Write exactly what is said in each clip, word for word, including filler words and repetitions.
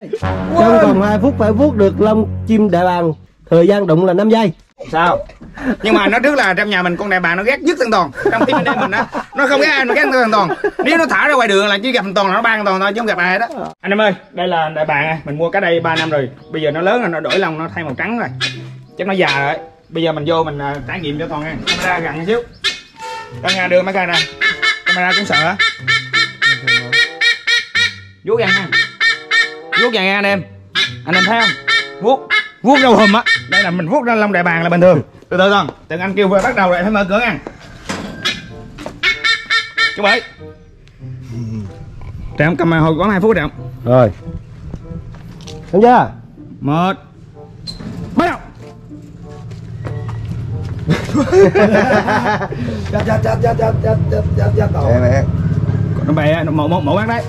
Trong vòng hai phút phải vuốt được lông chim đại bàng. Thời gian đụng là năm giây. Sao? Nhưng mà nó trước là trong nhà mình con đại bàng nó ghét dứt thằng Toàn. Trong team anh em mình á, nó không ghét ai, nó ghét thằng Toàn. Nếu nó thả ra ngoài đường là chỉ gặp thằng Toàn là nó ban thằng Toàn thôi chứ không gặp ai đó. Anh em ơi, đây là đại bàng à. Mình mua cái đây ba năm rồi. Bây giờ nó lớn rồi, nó đổi lông, nó thay màu trắng rồi. Chắc nó già rồi. Bây giờ mình vô mình uh, trải nghiệm cho Toàn nha. Camera gần một xíu. Đang nhà đưa máy camera. Camera cũng sợ hả? Vuốt vàng nha. Vuốt vàng nha anh em. Anh em thấy không? Vuốt vuốt râu hùm á. Đây là mình vuốt ra lông đại bàng là bình thường. Từ từ Toàn, từng anh kêu vừa bắt đầu rồi phải mở cửa ăn. Chú Bảy. Trọng cầm hồi có hai phút Trọng. Rồi. Đúng chưa? Một. Bắt đầu. Chết chết chết chết chết chết chết chết chết rồi. Nó bè một một một bác đấy.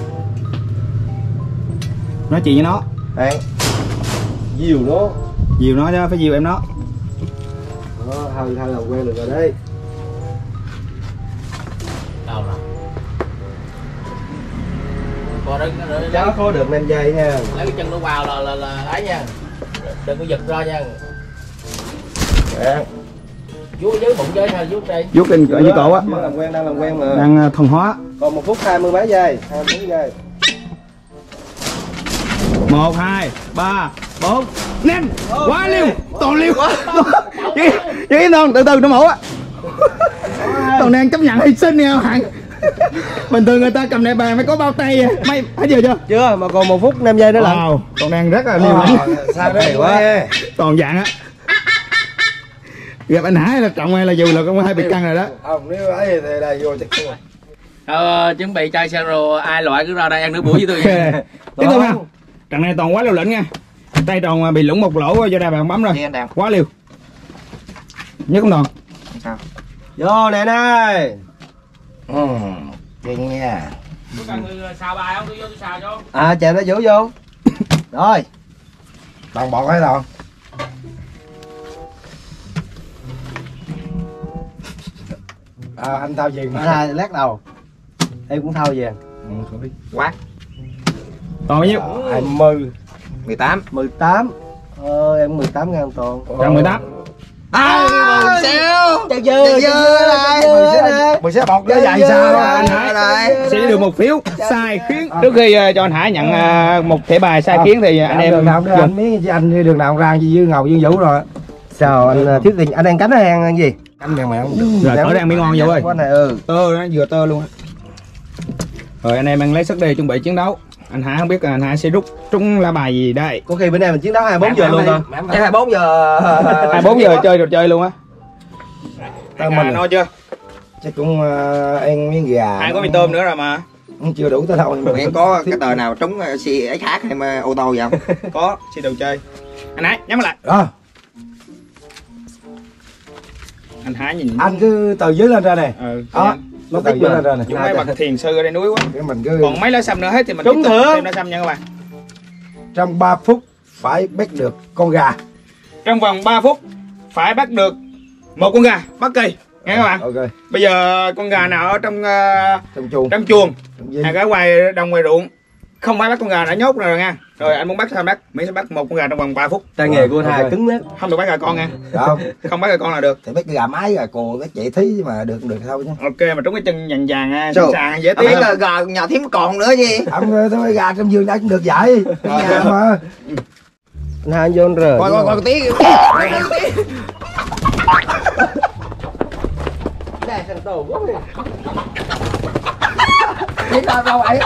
Nói chuyện với nó. Đây. Dìu nó. Dìu nó chứ, phải dìu em nó. Nó hơi hơi là quen được rồi đấy. Đâu rồi? Còn đừng đừng Cháu có được năm giây nha. lấy cái chân nó vào là là là ấy nha. Đừng có giật ra nha. Dạ. Vuốt dưới bụng dưới thôi, vuốt đi. Vuốt trên dưới cổ á. Đang làm quen, đang làm quen mà. Đang thuần hóa. Còn một phút hai mươi mấy giây, hai mươi mấy giây. Một, hai, ba, bốn, năm. Quá liêu, toàn liêu. Chứ chứ Toàn từ từ nó mổ á. Toàn đang chấp nhận hy sinh nha bạn. Bình thường người ta cầm đại bàng phải có bao tay. Mày thấy chưa chưa? Chưa, mà còn một phút năm giây nữa lận. Wow, Toàn đang rất là liêu. Sao đấy quá. Toàn dạng á. Gặp anh Hải là trọng hay là dù là cũng hai bị căng rồi đó. Không, nếu ấy thì đây vô chắc không. Ờ, chuẩn bị chai siro ai loại cứ ra đây ăn nửa buổi với tôi. Tiếp tục ha. Trận này Toàn quá liều lĩnh nha. Tay Toàn bị lủng một lỗ do đại bàng bấm rồi. Quá liều. Nhớ không Toàn? Sao? Vô nè này. Ừ, chừng nha. Có cần người xào bài không? Tôi vô tôi xào cho. À, chờ nó vũ vô. Rồi. Đồng bọt hay Toàn? À, anh thao gì mà. À, lát đầu. Em cũng thao vàng. Ừ, quá. Toàn bao nhiêu? hai mươi. mười tám. mười tám. Ờ, em mười tám ngàn Toàn. Trận mười tám. À, mười sao? Chơi dơ, dơ này. Mình sẽ bọt với dài sao đó anh Hải. Sẽ được một phiếu sai khiến. Trước khi uh, cho anh Hải nhận uh, một thẻ bài sai khiến thì anh em đường nào đưa anh miếng anh đi đường nào ra với Dương Ngầu Dương Vũ rồi. Sao anh Thiết Tình anh ăn cánh hay ăn gì? Cánh mèo mèo. Rồi tớ đang bị ngon Vũ ơi. Ừ. Tơ nó vừa tơ luôn á. Rồi anh em ăn lấy sức đi chuẩn bị chiến đấu. Anh Hải không biết là anh Hải sẽ rút trúng lá bài gì đây. Có khi bữa nay mình chiến đấu hai mươi bốn giờ luôn thôi. Chắc hai mươi bốn giờ. hai mươi bốn giờ chơi trò chơi luôn á. Anh mình no chưa? Chắc cũng uh, ăn miếng gà. Ai có mì tôm nữa rồi mà. Cũng chưa đủ tới đâu. Em có cái tờ nào trúng xe ét hát hay mà ô tô vậy không? Có, xe đồ chơi. Anh Hải nhắm lại. Rồi. Anh Hải nhìn. Anh cứ từ dưới lên ra nè. Ừ. Đó. Nó từ dưới lên ra nè. Chúng mấy bậc thiền sư ở đây núi quá. Cái mình cứ Còn mấy lá xăm nữa hết thì mình trúng tiếp tục thưởng. thêm lá xăm nha các bạn. Trong ba phút phải bắt được con gà. Trong vòng ba phút phải bắt được một con gà bất kỳ nghe các bạn. Ok. Bây giờ con gà nào ở trong uh, Trong chuồng. trong chuồng hay cái ngoài đồng ngoài ruộng không phải bắt con gà đã nhốt rồi nha. Rồi anh muốn bắt sao bắt, miễn sẽ bắt một con gà trong vòng ba phút. Tay nghề của anh Hai cứng lắm. Không được bắt gà con nha. Không. Không bắt gà con là được. Thì bắt gà mái gà cồ bắt chạy thí mà được được thôi nhá. Ok mà trúng cái chân vàng vàng Sao? sàng dễ Biết tí. là gà nhà thím còn nữa gì. Không thôi gà trong vườn đã cũng được vậy. Gà mà. Anh Hai vô anh rờ. Coi coi coi tí. Đây thằng tổ quá nè. Đi đâu đâu vậy?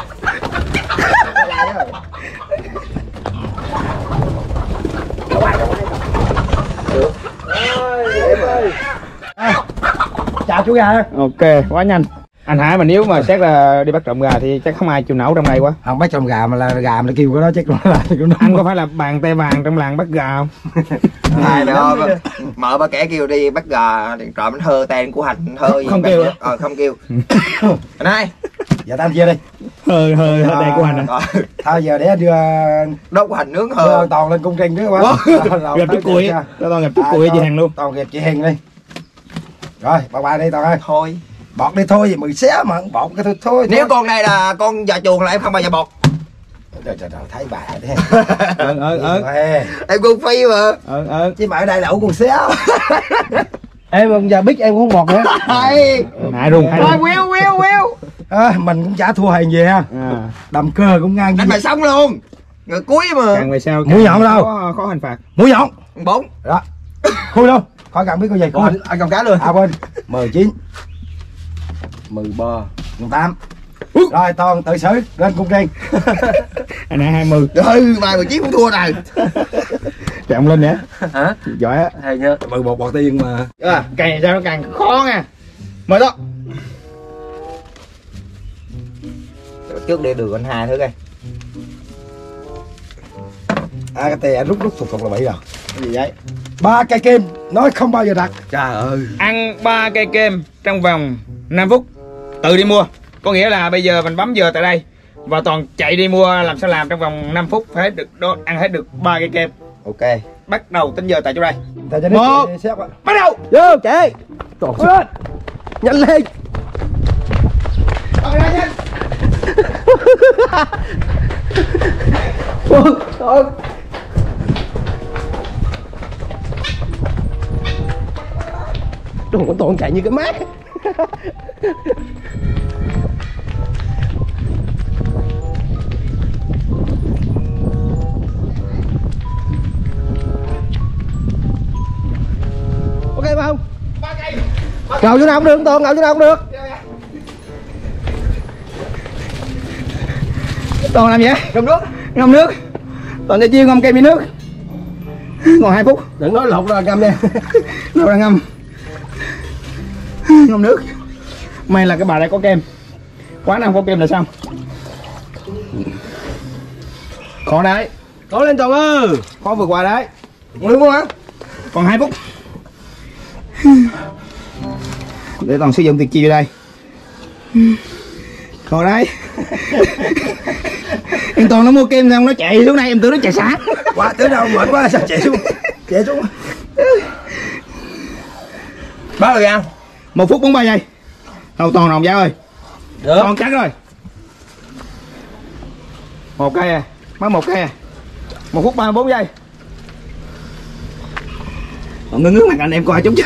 Được. Ơi, em ơi. À, chào chú gà. Ok quá nhanh. Anh Hải mà nếu mà xét là đi bắt trộm gà thì chắc không ai chịu nổi trong này quá. Không bắt trộm gà mà là gà mà kêu cái đó chắc nó là nó. Anh có phải là bàn tay vàng trong làng bắt gà không? Này đó mở ba kẻ kêu đi bắt gà điện trộm anh hơ tên của hành hơ gì Không kêu á. Ờ không kêu. Anh hai. Dạ tam chia đi. Hơi hơi hơi tay của anh à. Thôi giờ để anh đưa Đốt của hành nướng đưa hơ. Toàn lên cung trình nữa quá. Gặp chút cùi á. Toàn gặp chút cùi chị Hằng luôn. Toàn gặp chị Hằng đi. Rồi, bye bye đi Toàn ơi. Thôi. Bọt đi thôi gì mười xé mà bọt cái thôi thôi. Nếu con này là con già chuồng là em không bao giờ bọt. Trời trời trời, thấy bà thế. Ừ ừ ừ. Em con phi mà. Ừ ừ. Chứ mà ở đây đậu con xéo. Em giờ biết em cũng không ngọt nữa. Hay. Nại rùng hay Thôi rùng. queo queo queo. À, mình cũng chả thua hàng gì ha. À. Đầm cơ cũng ngang. Đánh bài xong luôn. Người cuối mà. Càng về sau Mũi nhọn đâu? Khó, khó hình phạt. Mũi nhọn. Bốn. Đó. Khui luôn. Khỏi cần biết câu gì. Còn anh cầm cá luôn. À quên. mười chín. mười ba. mười tám. Rồi Toàn tự xử lên cung riêng. Anh này hai mươi. Ừ, bài mười chín cũng thua rồi. Trọng lên nữa. Hả? Giỏi á. Hay nhớ. mười một bọt tiên mà. À, càng về sau nó càng khó nha. Mời đó. Trước đi đường anh hai thử coi. À cái tè anh rút rút thuộc thuộc là bảy rồi. Cái gì vậy? Ba cây kim nói không bao giờ đặt. Trời ơi. Ăn ba cây kem trong vòng năm phút. Tự đi mua. Có nghĩa là bây giờ mình bấm giờ tại đây và Toàn chạy đi mua làm sao làm trong vòng năm phút phải hết được đo, ăn hết được ba cây kem. Ok. Bắt đầu tính giờ tại chỗ đây. Tại cho Một. nó xếp á. Bắt đầu. Vô chạy. Toàn lên. Nhanh lên. Bắt đầu nhanh. Đồ của Toàn chạy như cái mát. Ok không? Ngầu chỗ nào cũng được, Toàn ngầu chỗ nào cũng được. Toàn làm gì? Ngâm nước. Ngâm nước. Toàn để chiên ngâm kem với nước. Còn hai phút. Đừng nói lột ra ngâm nha. Đâu ra ngâm. Ngâm nước. May là cái bà đây có kem. Quán nào có kem là xong. Khó đấy. Cố lên Toàn ơi. Khó vượt qua đấy. Nước không hả? Còn hai phút. Để Toàn sử dụng tuyệt chiêu đây. Khó đấy. Em Toàn nó mua kem xong nó chạy xuống đây em tưởng nó chạy sáng. Quá tới đâu mệt quá sao chạy xuống. Chạy xuống. Bao rồi ăn. Một phút bốn mươi ba giây. Đâu Toàn rồng giá ơi. Được. Toàn chắc rồi. Một cây à. Mới một cây à. Một phút ba mươi bốn giây. Còn ngưng ngước mặt anh em coi chút chứ.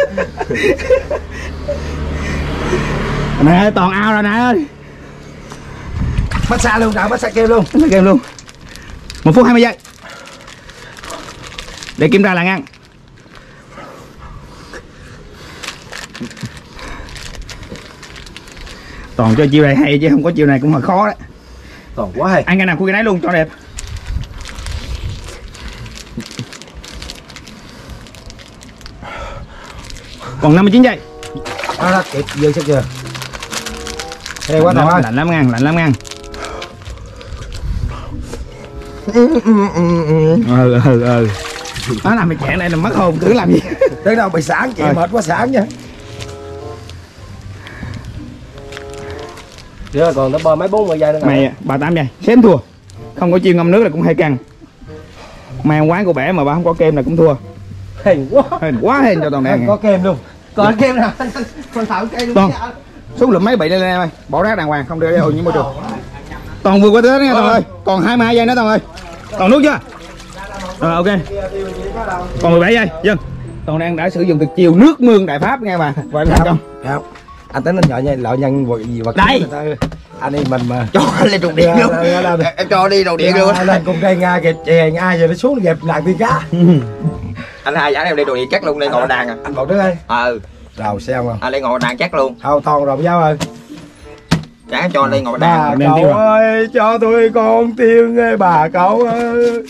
Nè Toàn ao rồi nè ơi. Massage luôn, nào massage kêu luôn. Massage kêu luôn. Một phút hai mươi giây. Để kiểm tra là ăn. Toàn cho chiều này hay chứ không có chiều này cũng là khó đấy. Toàn quá hay. Ăn cái nào khui cái nấy luôn cho đẹp. Còn năm mươi chín giây. Đó, đó kịp dư sao chưa? Cái này quá Toàn ơi. Lạnh lắm ngăn, lạnh lắm ngăn. Ừ Ừ ừ ừ. Nó làm mày chạy này là mất hồn tưởng làm gì. Tới đâu bị sáng chị mệt quá sáng nha. Chưa còn nó bò mấy bốn mươi giây nữa. Mày ba tám giây, xém thua. Không có chiên ngâm nước là cũng hay căng. Mày ăn quán của bẻ mà bà không có kem là cũng thua. Hèn quá. Hèn quá hèn cho Toàn đèn. Có kem luôn. Còn kem nào? Còn thảo cây luôn. Toàn. Xuống lụm mấy bị đây em ơi. Bỏ rác đàng hoàng không đưa ô nhiễm môi trường. Toàn vượt qua tới nha Toàn ơi. Còn hai mươi hai giây nữa Toàn ơi. Toàn nuốt chưa? Rồi ok. Còn mười bảy giây. Dừng. Toàn đang đã sử dụng tuyệt chiêu nước mương đại pháp nghe bà. Vậy là không? Không. Anh tính anh nhọ lợi nhân vật gì vật. Đây. Anh đi mình mà. Cho anh lên đồ điện luôn. Em cho đi đồ điện luôn. Lên cùng cây Nga kìa chè ai giờ nó xuống dẹp làng tiên cá. Anh hai dẫn em đi đồ điện chắc luôn lên ngồi đàn à. Anh một đứa ơi. Ừ. Rồi xem không? Anh lên ngồi đàn chắc luôn. Thôi Toàn rồi giao ơi. Chả cho lên ngồi Bà đàn. cậu ơi cho tôi con tiên ơi bà cậu ơi.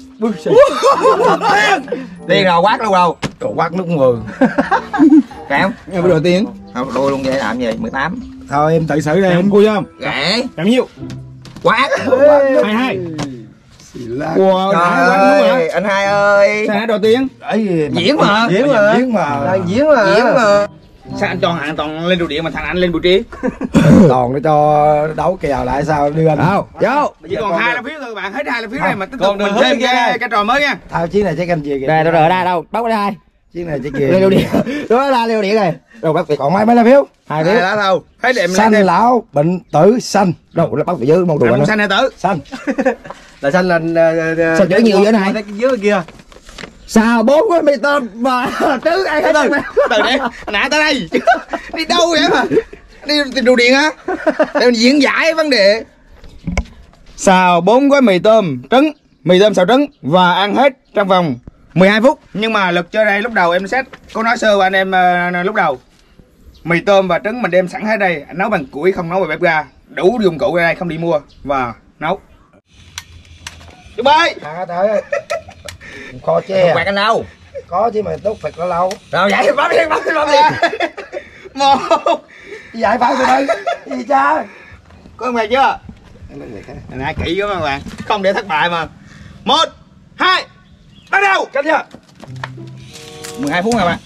Tiên rồi quát luôn đâu. Cậu quát nước mường. Kéo. Nghe đồ tiếng. Không đôi luôn vậy làm gì mười tám. Thôi em tự xử đi. Em vui không? Gãy. Làm nhiêu? Quát. hai hai. Wow, Wow, Trời ơi, anh hai ơi. sao đồ tiếng? Diễn mà. Diễn mà. Diễn mà. Đang diễn mà. Diễn mà. Sao anh Toàn hạng Toàn lên đồ điện mà thằng anh lên buổi trí? Toàn nó cho đấu kèo lại sao đưa anh. Đâu, vô. Chỉ còn hai lá phiếu thôi bạn, hết hai lá phiếu này mà tiếp tục mình thêm cái cái trò mới nha. Thao chí này chắc anh về kìa. Đây, đâu rồi đây đâu, bắt đây hai. chiếc này chiếc kia liều điện đó là liều điện này rồi bác còn mấy mấy lá phiếu hai phiếu lá đâu thấy đẹp xanh lão bệnh tử xanh đâu là bác phải giữ màu đồ xanh này tử xanh là xanh là sao chữ nhiều vậy này dưới kia sao bốn cái mì tôm mà trứng ăn hết rồi từ đây nãy tới đây đi đâu vậy mà đi tìm đồ điện á để mình diễn giải vấn đề. Xào bốn gói mì tôm trứng, mì tôm xào trứng và ăn hết trong vòng mười hai phút. Nhưng mà lực chơi đây lúc đầu em xét có nói sơ với anh em uh, lúc đầu mì tôm và trứng mình đem sẵn hết đây, nấu bằng củi không nấu bằng bếp ga, đủ dụng cụ ở đây không đi mua và nấu. Chú ơi à trời kho tre Quạt anh đâu có chứ mà đốt phật nó lâu rồi vậy bấm đi bấm đi bấm đi một vậy phải từ đây gì cha có quạt chưa nãy kỹ quá các bạn không để thất bại mà. Một hai bắt đầu cắt nha mười hai phút nè bạn.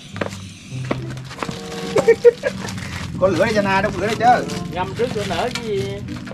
Có lửa đây cho na, đốt lửa đây chứ. Ngâm trước cho nở cái gì.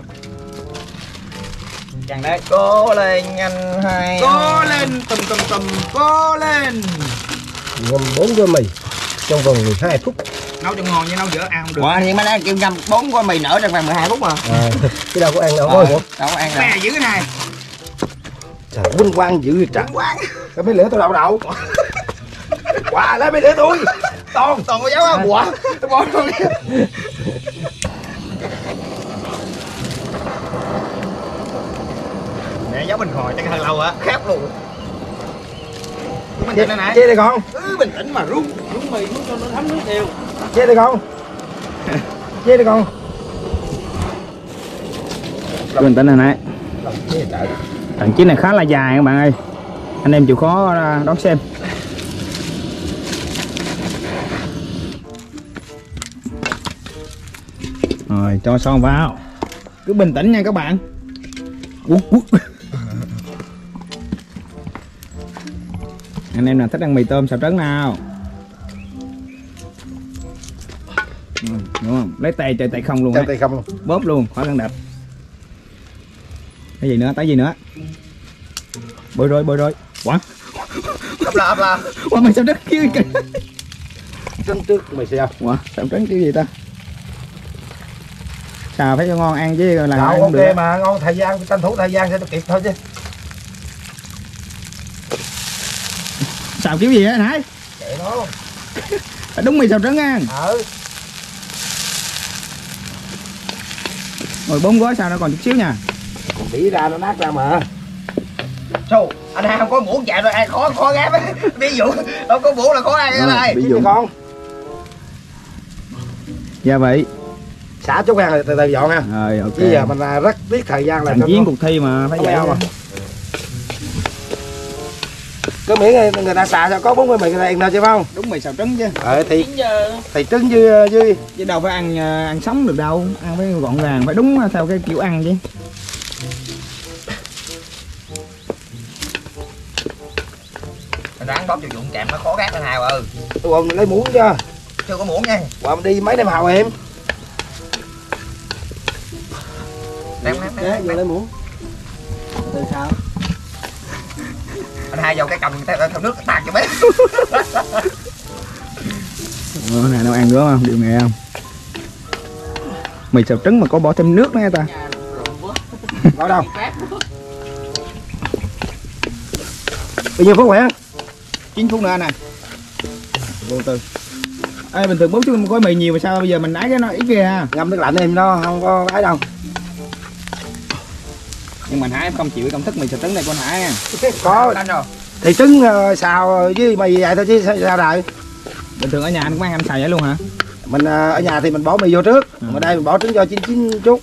Chẳng đấy. Cố lên anh hai. Cố lên tùm tùm tùm, cố lên. ngâm bốn gói mì trong vòng mười hai phút. Nấu cho ngon chứ nấu dở ăn không được. Ủa thì mấy đang kêu ngâm bốn gói mì nở trong vòng mười hai phút mà. À, cái đâu có ăn đâu Ờ, ôi đâu có ăn đâu. Mẹ giữ cái này. trời vinh quang dữ trời Quán. cái mấy lửa tôi đậu đậu quả lấy mấy lửa tôi Toàn toàn có dấu không? Ủa? Tôi bỏ luôn đi. Mẹ giấu bình hồi chắc hơi lâu á, khép luôn. Bình tĩnh đây này. Chia đi con. Ừ, bình tĩnh mà rung. Rung mì rung cho nó thấm nước đều. Chia đi con. Chia đi con. Bình tĩnh này này. Trận chiến này khá là dài các bạn ơi. Anh em chịu khó đón xem. Rồi cho son vào. Cứ bình tĩnh nha các bạn. Út, út. Anh em nào thích ăn mì tôm xào trứng nào? Ừ, đúng không? Lấy tay chơi tay không luôn. Tay không luôn. Bóp luôn, khỏi cần đập. Cái gì nữa? Tới gì nữa? Bôi rồi, bôi rồi. Quá. Ấp là ấp là. Quá mày xào trứng kêu kìa. Trứng trước mày sao? Quá, xào trứng kêu gì ta? Xào phải cho ngon ăn chứ là Đâu, ăn ok không được. mà ngon thời gian tranh thủ thời gian sẽ kịp thôi chứ. Xào kiểu gì á nãy? Vậy đó. Đúng mì xào trứng ăn. Ừ. Rồi bốn gói xào nó còn chút xíu nha. Còn đĩ ra nó nát ra mà. Sao? Anh hai không có muỗng chạy rồi ăn khó khó gáp á. Ví dụ đâu có muỗng là khó ăn cái này. Ví dụ con. Gia vị. Xả chút ăn rồi từ từ dọn ha. Rồi ok. Bây giờ mình là rất tiếc thời gian là Thành chiến cuộc thi mà phải vậy mà. Cứ miễn người ta xả sao có bốn mươi mì người ta ăn đâu chứ phải không? Đúng mì xào trứng chứ. Ờ thì Giờ thì trứng dư dư Chứ đâu phải ăn ăn sống được đâu, ăn phải gọn gàng, phải đúng theo cái kiểu ăn chứ. Mình ráng bóp cho dụng chạm nó khó gác anh hai ơi. tôi mình lấy muỗng chưa? Chưa có muỗng nha. Qua mình đi mấy đêm hào em. Đem đem Đấy, đem. giờ lấy muỗng. từ sao? Anh hai vào cái cầm theo, theo nước tạt cho bé. Ờ, này nấu ăn nữa không? Điều nghề không? Mì xào trứng mà có bỏ thêm nước nữa nghe ta. Có đâu? Bao nhiêu phút vậy? chín phút nữa nè. Vô tư. Ê, bình thường bốn chứ gói mì nhiều mà sao bây giờ mình nãy cái nó ít kìa ha. Ngâm nước lạnh em nó không có ấy đâu. Nhưng mà Hải em không chịu công thức mì xào trứng này con Hải nha. Có Anh rồi. thì trứng uh, xào với mì vậy thôi chứ sao, sao đời. Bình thường ở nhà anh cũng ăn anh xào vậy luôn hả? Mình uh, ở nhà thì mình bỏ mì vô trước, Ừ. ở đây mình bỏ trứng cho chín chín chút.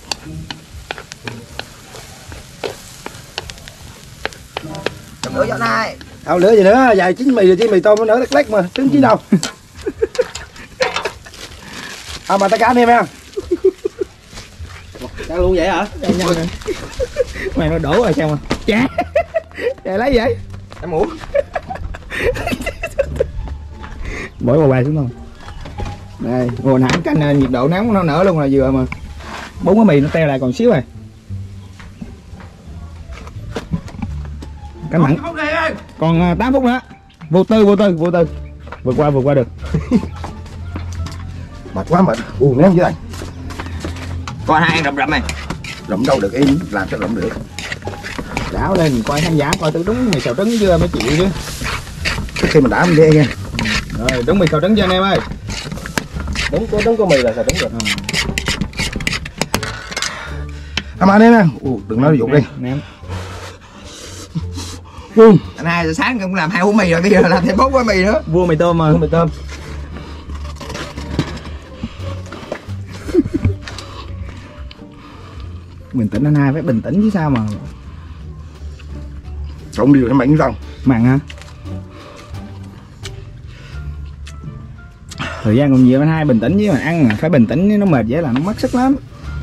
Đừng nữa cho anh hai. Đâu lửa gì nữa, dài chín mì rồi chứ mì tôm nó nở lét lét mà, trứng chín đâu. À mà ta cá anh em ha. Cá luôn vậy hả? Nhanh nhanh lên. Mày nó đổ rồi sao mà. Chà. Chà lấy vậy. Em muỗng. Bỏ vào bài xuống không? Đây, hồi nãy canh nhiệt độ nóng nó nở luôn là vừa mà. Bốn cái mì nó teo lại còn xíu rồi. Canh mặn. Còn tám phút nữa. Vô tư vô tư vô tư. vượt qua vượt qua được. Mệt quá mệt, uống ném dưới đây. Coi hai ăn rậm rậm này. Rộng đâu được, im làm sao rộng được. Đảo lên coi khán giả coi thử đúng mì xào trứng chưa mới chịu chứ. Khi mình đã mình đi nha. Rồi đúng mì xào trứng cho anh em ơi. Đúng có đúng có mì là xào trứng được. À mà anh em nè, đừng nói dục đi. Ném. Ừ. Anh hai sáng cũng làm hai hũ mì rồi, bây giờ làm thêm bốn gói mì nữa. Vua mì tôm mà. Mì tôm. Bình tĩnh anh hai phải bình tĩnh chứ sao mà. Trộn điều nó mặn răng. Mặn hả? Thời gian còn nhiều anh hai bình tĩnh với mà ăn mà phải bình tĩnh, nó mệt dễ là nó mất sức lắm.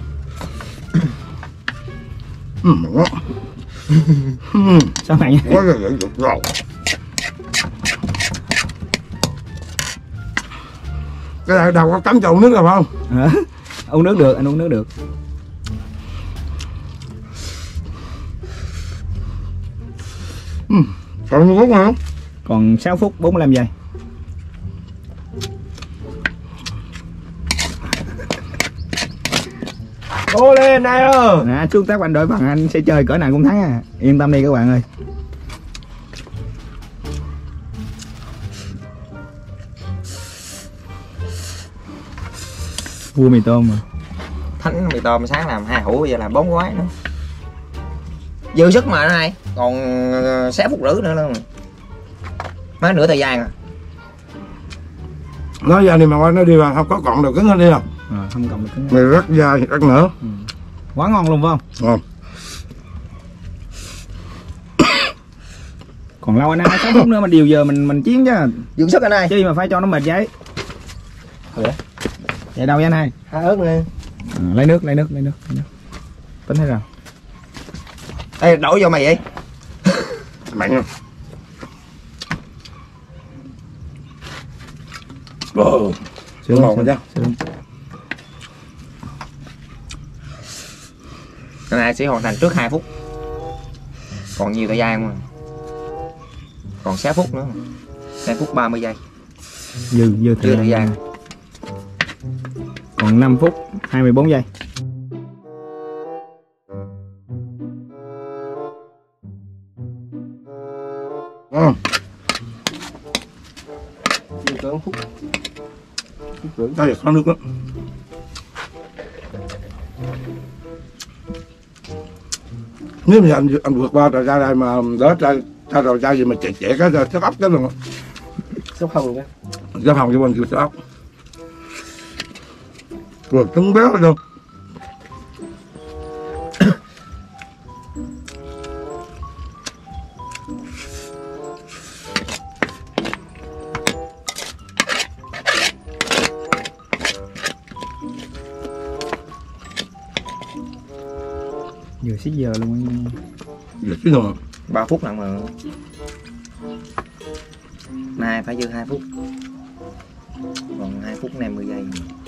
Ừ, mặn quá. Sao mặn vậy? Quá rồi dục rồi. Cái này đầu có cắm trộn nước rồi phải không? Hả? Uống nước được, anh uống nước được. Ừ, còn phút hả? Còn sáu phút bốn mươi lăm giây. Cố lên này ơi. Nè, xuống tác anh đội bằng anh sẽ chơi cỡ nào cũng thắng à. Yên tâm đi các bạn ơi. Vua mì tôm mà. Thánh mì tôm sáng làm hai hũ, bây giờ làm bốn gói nữa. Dư sức mà anh hai. Còn sáu phút rưỡi nữa luôn. Má nửa thời gian à. Nói ra thì mà qua nó đi vào không có cọng đầu cứng hơn đi không? À, không cộng được cứng. Mày rất dai, rất nữa. Ừ. Quá ngon luôn phải không? Ngon. Còn lâu anh hai sáu phút nữa mà điều giờ mình mình chiến chứ. Dưỡng sức anh hai. Chứ mà phải cho nó mệt giấy. Vậy? Vậy đâu vậy anh hai? Hai ớt nè. À, lấy nước, lấy nước, lấy nước, lấy nước. Tính thế nào? Ê, đổ vô mày vậy? Mặn không? Wow. Sướng Ngon sướng, rồi sướng. Anh hai sẽ hoàn thành trước hai phút. Còn nhiều thời gian mà. Còn sáu phút nữa mà. hai phút ba mươi giây. Dư, dư Chưa thời gian. Còn năm phút hai mươi bốn giây. Ừ. Phút. Đây có nước đó. Nếu mà anh anh vượt qua rồi ra đây mà đỡ ra ra rồi ra gì mà trẻ trẻ cái chắc ốc cái luôn. Sóc hồng cái. Sóc hồng cho mình kêu sóc ốc. Rồi trứng béo luôn. Vừa xích giờ luôn anh. Giờ chứ rồi. ba phút lận mà. Nay phải dư hai phút. Còn hai phút năm mươi giây.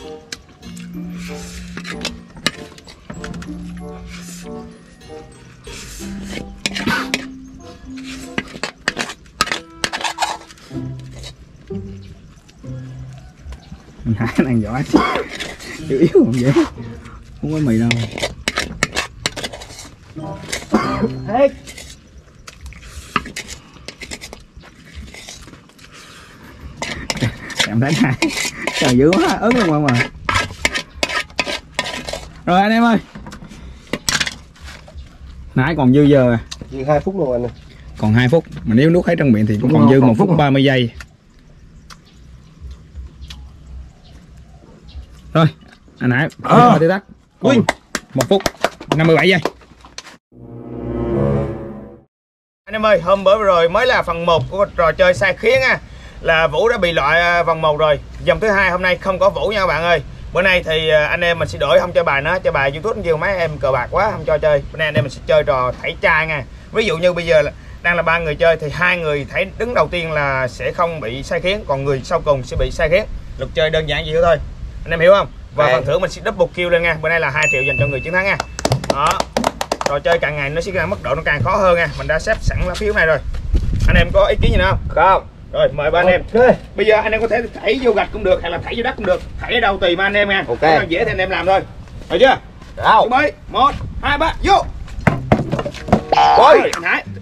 Anh Hải đang giỏi. Yếu yếu không vậy. Không có mì đâu. Ê. Em thấy này. Trời dữ quá, ớn luôn mà mà. Rồi anh em ơi. Nãy còn dư giờ. Dư hai phút luôn anh. Còn hai phút, mà nếu nuốt hết trong miệng thì cũng còn dư một phút ba mươi giây. Rồi, anh Hải, ờ. đi tắt. Win. một phút năm mươi bảy giây. Anh em ơi, hôm bữa rồi mới là phần một của trò chơi sai khiến nha. Là Vũ đã bị loại vòng một rồi. Vòng thứ hai hôm nay không có Vũ nha các bạn ơi. Bữa nay thì anh em mình sẽ đổi, không cho bài nữa, cho bài YouTube nhiều mấy em cờ bạc quá không cho chơi. Bữa nay anh em mình sẽ chơi trò thảy chai nha. Ví dụ như bây giờ là đang là ba người chơi thì hai người thảy đứng đầu tiên là sẽ không bị sai khiến, còn người sau cùng sẽ bị sai khiến. Luật chơi đơn giản vậy thôi. Anh em hiểu không? Và Đây. phần thưởng mình sẽ double kill lên nha. Bữa nay là hai triệu dành cho người chiến thắng nha. Đó. Trò chơi càng ngày nó sẽ càng mức độ nó càng khó hơn nha. Mình đã xếp sẵn lá phiếu này rồi. Anh em có ý kiến gì nữa không? Không. Rồi mời ba anh em. Okay. Bây giờ anh em có thể thảy vô gạch cũng được hay là thảy vô đất cũng được, thảy ở đâu tùy mà anh em nha. Ok. Nó dễ thì anh em làm thôi. Được chưa? Đâu? Chuẩn bị một hai ba vô. Ôi anh Hải.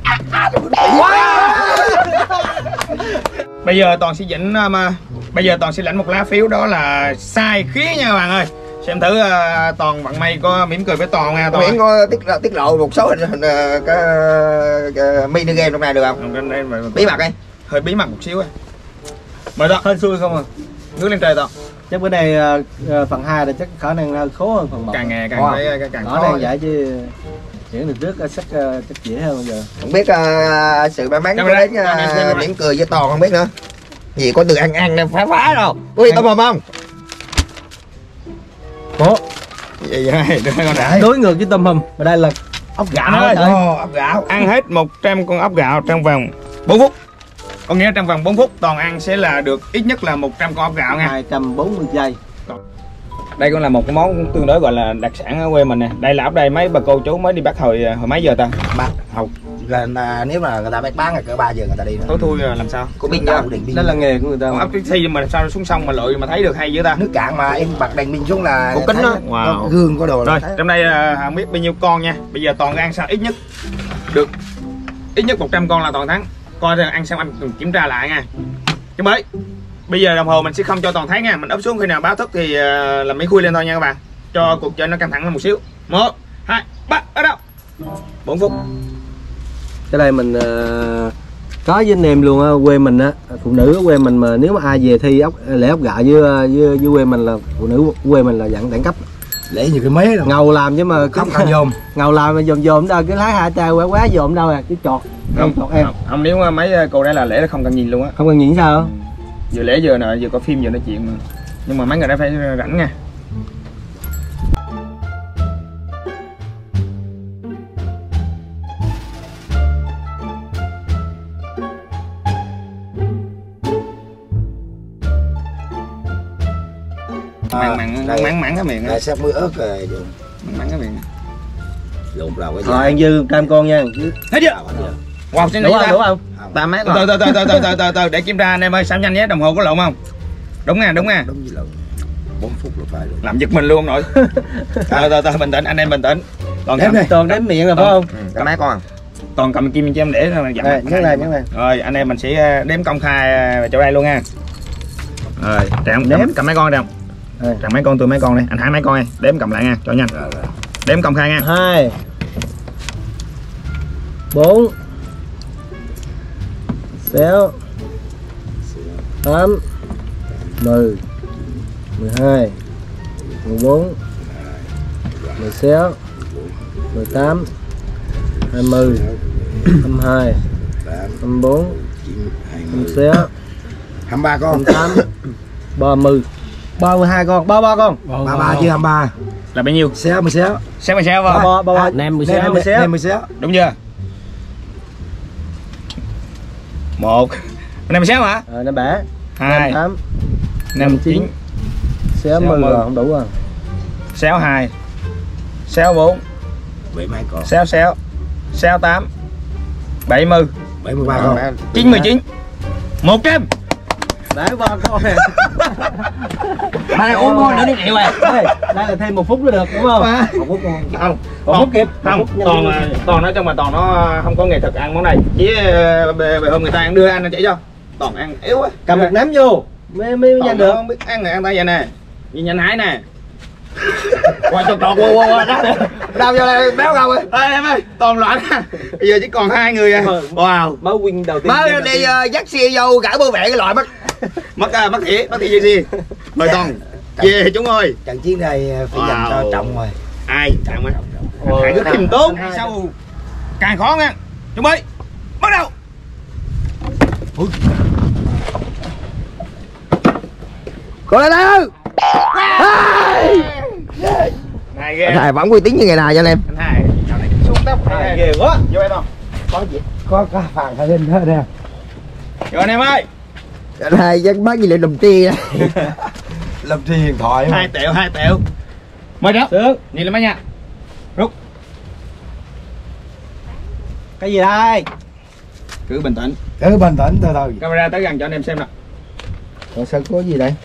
Bây giờ Toàn sẽ dẫn mà bây giờ Toàn sẽ lãnh một lá phiếu đó là sai khí nha các bạn ơi. Xem thử uh, Toàn vận may có mỉm cười với Toàn nha Toàn. Miễn có tiết lộ, tiết lộ một số hình, hình uh, cái, cái mini game trong này được không? Không, đây mà Bí mật đi. hơi bí mật một xíu á. Mời Toàn. Hên xui không à? Nước lên trời Toàn. Chắc bữa nay uh, phần hai là chắc khả năng hơi khó hơn phần một. Càng ngày càng Khó thấy càng, càng Đó khó. đang giải chứ diễn được trước chắc uh, chắc dễ hơn bây giờ. Không biết uh, sự may mắn có đến uh, mỉm cười với Toàn không biết nữa. Gì có từ ăn ăn nên phá phá đâu. Ui tao mồm không? Có. Vậy vậy đưa con đã. Đối ngược với tôm hùm, và đây là ốc gạo Ơi, trời. ốc gạo. Ăn hết một trăm con ốc gạo trong vòng bốn phút. Có nghĩa trong vòng bốn phút Toàn ăn sẽ là được ít nhất là một trăm con ốc gạo nha. hai trăm bốn mươi giây. Đây cũng là một cái món tương đối gọi là đặc sản ở quê mình nè. Đây là ốc đây mấy bà cô chú mới đi bắt hồi hồi mấy giờ ta? Ba học là, là nếu mà người ta bắt bán là cỡ ba giờ người ta đi rồi. Tối thui làm sao? Có pin đâu điện pin. Đó là nghề của người ta. Còn ốc taxi mà sao xuống sông mà lội mà thấy được hay dữ ta? Nước cạn mà em bật đèn pin xuống là Ổ kính thấy đó. có Wow. gương có đồ Rồi, thấy. trong đây à, không biết bao nhiêu con nha. Bây giờ Toàn ăn sao ít nhất được ít nhất một trăm con là Toàn thắng. Coi thì ăn xong anh kiểm tra lại nha. Chuẩn bị. Bây giờ đồng hồ mình sẽ không cho Toàn thấy nha. Mình úp xuống khi nào báo thức thì uh, làm mấy khui lên thôi nha các bạn. Cho cuộc chơi nó căng thẳng hơn một xíu. Một, hai, ba, bắt đầu. Bốn phút. Cái đây mình uh, có với anh em luôn á, quê mình á, phụ nữ ở quê mình mà nếu mà ai về thi ốc lễ ốc gạo với với, với quê mình là phụ nữ quê mình là dặn đẳng cấp. Để nhiều cái mế đâu. Ngầu làm chứ mà Không cần dồn. ngầu làm mà dồn dồn đâu, cái lái hai chai quá quá dồn đâu à, cái chọt. Không, chọt em. không, không nếu mà mấy cô đây là lễ không cần nhìn luôn á. Không cần nhìn sao? Vừa lễ vừa nè, vừa có phim vừa nói chuyện mà. Nhưng mà mấy người đó phải rảnh nha. Mặn mặn đây. mặn mặn cái miệng á, Là sắp mưa ớt rồi dùng mặn mặn cái miệng. lộn vào cái Rồi ăn dư cam con nha. Hết chưa? Wow, xin Đủ lỗi không? ta. Đủ không? Ta mát Từ từ từ từ từ từ từ từ để kiểm tra anh em ơi, sao nhanh nhé, đồng hồ có lộn không? Đúng nha, đúng nha. đúng như lộn. bốn phút là phải rồi. Làm giật mình luôn ông nội. Từ từ từ bình tĩnh, anh em bình tĩnh. Toàn Đếm cầm, đi. Toàn đếm miệng rồi phải không? Ừ, cái mát con. toàn cầm kim cho em để rồi dặn Đây, mặt. nhắc lại, nhắc lại. Rồi anh em mình sẽ đếm công khai chỗ đây luôn nha. Rồi, Trạng đếm cầm mấy con đây không? Đây. Trạng mấy con tôi mấy con đây, anh Hải mấy con đây, đếm cầm lại nha, cho nhanh. Đếm công khai nha. Hai, bốn, sáu, tám, mười, mười hai, mười bốn, mười sáu, mười tám, hai mươi, hai mươi hai, hai mươi bốn, hai mươi sáu, hai mươi ba hai con. mươi tám, ba mươi, ba mươi hai con, ba ba con. ba ba chứ hai mươi ba. Là bao nhiêu? Sáu mươi sáu. Sáu mươi sáu Ba vào. ba ba ba. Nem mười Nem sáu. mười sáu. Nem mười sáu. Đúng chưa? Một. năm mươi sáu hả? Rồi nó bẻ. Hai. tám, Năm chín. sáu mươi mươi. rồi không đủ rồi. Sáu hai. Sáu bốn. bảy mươi hai con. Sáu sáu. Sáu tám. Bảy mươi. bảy mươi ba con. Chín mươi chín. Một trăm. Đấy ba con này. Hai uống con nữa đi chịu rồi. Đây, đây là thêm một phút nữa được đúng không? Một phút con. Không. Một phút kịp. Không. Một phút nhanh Toàn nhanh. toàn nói chung mà toàn nó không có nghệ thuật ăn món này. Chỉ ờ, bề bề hôm người ta ăn đưa anh nó chỉ cho. Toàn ăn yếu á. Cầm một nắm vô mới mới Toàn nhanh nó được. không biết ăn này ăn tay vậy nè. Như nhanh hái nè. Qua cho trọt qua qua đó. Đâu vô đây béo đâu ơi. Ê em ơi, toàn loạn ha. Bây giờ chỉ còn hai người à. Wow. Máu win đầu tiên. Mới đi uh, dắt xe vô gãi bơ vẹ cái loại mất. Mất à, mất thỉa, mất thỉa gì gì. Rồi toàn. Về chúng ơi. Trận chiến này phải dành cho Wow. trọng rồi. Ai trọng á. Hãy cứ khiêm tốn sau càng khó nha. Chuẩn bị. Bắt đầu. Cô lên đâu? Này ghê. Anh Hải vẫn uy tín như ngày nào cho anh em. Anh Hải, dạo này xuống tóc này ghê quá. Vô đây không? Có gì? Có có phàn phải lên hết nè. Vô anh em ơi. Anh Hải chắc bác gì lại đồng tri á. Lâm Tri huyền thoại mà. Hai triệu, hai triệu. Mời đó. Được. Nhìn lên mấy nha. Rút. Cái gì đây? cứ bình tĩnh. Cứ bình tĩnh từ từ. Camera tới gần cho anh em xem nè. Còn sao có gì đây?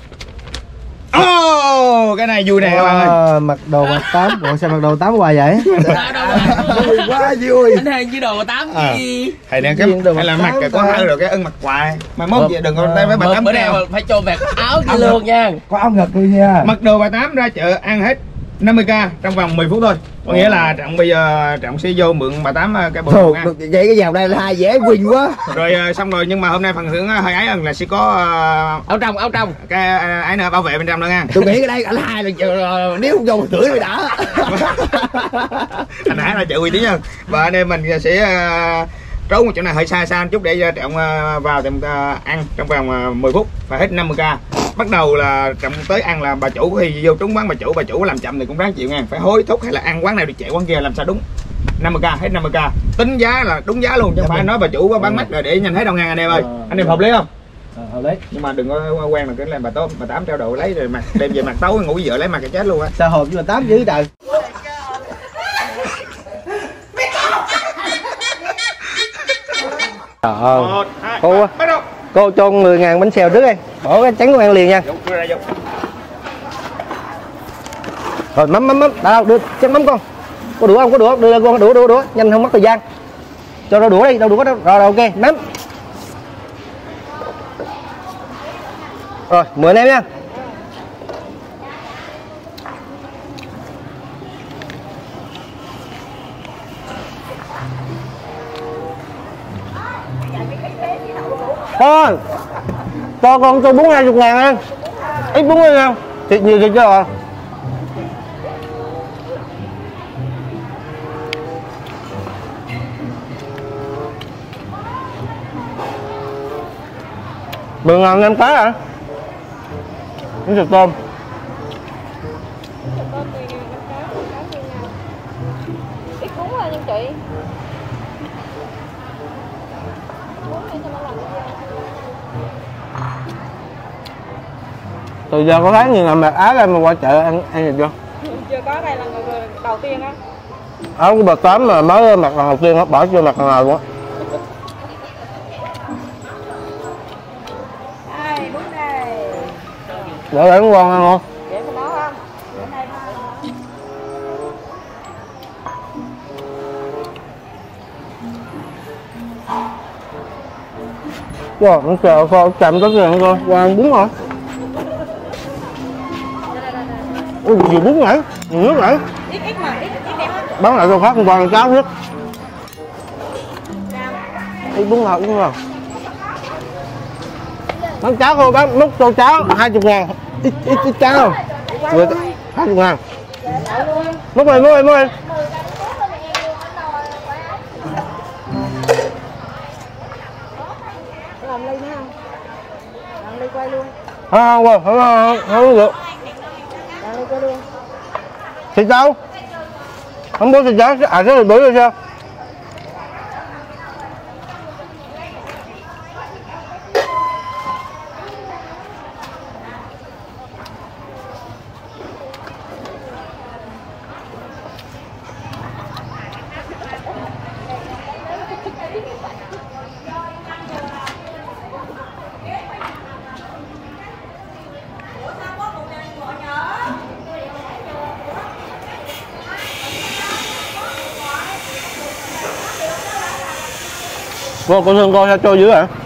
Oh, cái này vui nè các bạn ơi. À, mặc đồ mặc tám, bộ sao mặc đồ tám hoài vậy? Vui quá vui. Anh hàng với đồ tám À. gì. Thầy nè cái đồ hay là mặc mặc tám cái có ta. hơi rồi cái ưng mặc quài. Mà mốt vậy đừng có tay với bà Bữa, tám bữa nào nào. phải cho mặc áo gì luôn nha. Có áo ngực đi nha. Mặc đồ bà tám ra chợ ăn hết năm mươi k trong vòng mười phút thôi. Có nghĩa là Trọng bây giờ Trọng sẽ vô mượn bà tám cái bộ đồ ăn. Vậy cái dòng đây là hai dễ quỳnh quá. Rồi ờ, xong rồi nhưng mà hôm nay phần thưởng hơi ấy là sẽ có ờ, Áo trong, áo trong. cái ờ, ấy nữa bảo vệ bên trong nữa nha. Tôi nghĩ cái đây anh hai là ờ, nếu không vô tuổi thì đã. Anh Hải là chợ uy tín nha. Và anh em mình sẽ uh, trốn một chỗ này hơi xa xa một chút để Trọng uh, vào tiệm uh, ăn trong vòng uh, mười phút phải hết năm mươi k. Bắt đầu là Trọng tới ăn là bà chủ thì vô trúng quán bà chủ, bà chủ làm chậm thì cũng ráng chịu nha. Phải hối thúc hay là ăn quán nào đi chạy quán kia làm sao đúng. năm mươi k hết năm mươi k. Tính giá là đúng giá luôn chứ không phải nói bà chủ bán mắc rồi để nhanh hết đâu nha anh em ơi. Anh em hợp lý không? Hợp lý. Nhưng mà đừng có quen là cái làm bà tốt bà tám treo đồ lấy rồi mặc đem về mặc tối ngủ với vợ lấy mặc cái chết luôn á. Sao hộp với bà tám dữ trời. Trời ơi. Một, hai, Cô ba, bắt đầu. Cô cho mười ngàn bánh xèo trước đi. Bỏ cái trắng của ăn liền nha. Vô, đưa ra vô. Rồi mắm mắm mắm. Đâu đưa chén mắm con. Có đũa không? Có đũa không? Đưa lên con đũa đũa đũa. Nhanh không mất thời gian. Cho nó đũa đi, đâu đũa đâu. Rồi rồi ok, mắm. Rồi, mười anh em nha. Con cho con cho bún hai chục ngàn ăn. Ít bún đi không? Thịt nhiều thịt chưa rồi. Mười ngàn em cái hả? Miếng thịt tôm. Ít bún thôi nha chị. Bún này cho nó lành. Từ giờ có thấy nhiều người mặc áo ra mà qua chợ ăn ăn gì chưa? Chưa có, đây là người đầu tiên á. Áo của bà Tám mà mới mặc lần đầu tiên á, bỏ chưa mặc lần nào luôn á. Đây, bún đây. Để để nó ngon ăn không? Để cho nó không? Để đây thôi. Rồi, nó chờ coi chậm tới rồi coi, qua ăn bún hả? Ui, nhiều bún nhảy, nhiều nước nhảy. Ít ít mà, ít ít đẹp hơn. Bán lại cho khác qua ăn cháo hết. Ít bún nào, ít bún nào. Bán cháo cô bán múc tô cháo hai mươi ngàn. Ít ít ít cháo. Rồi hai mươi ngàn. Múc rồi, múc rồi, múc rồi. Làm ly nữa không? Làm ly quay luôn. Không, không, không, không, không được. Làm ly quay luôn. Thịt đâu? Không có thịt cháo, à cái thịt bự rồi sao? Cô cô thương coi sao cho dữ hả?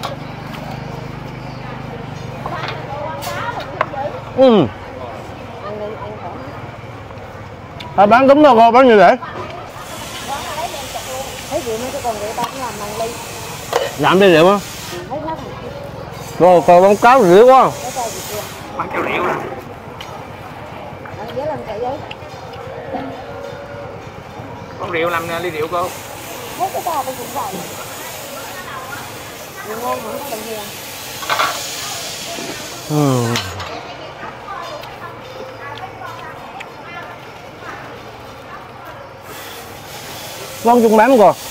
Ừ. À, bán đúng đâu cô, bán như vậy? Thấy gì mới còn người ta cũng làm bằng ly. Giảm đi liệu không? Thấy nó Cô, cô bán cáo dữ quá. Bán cháo rượu nè. Ăn giấy làm chạy giấy. Con rượu làm ly rượu cô. Hết cái to tôi cũng vậy. Nhiều ngon mà không cần hiền. Ừ. Con chung bán cô.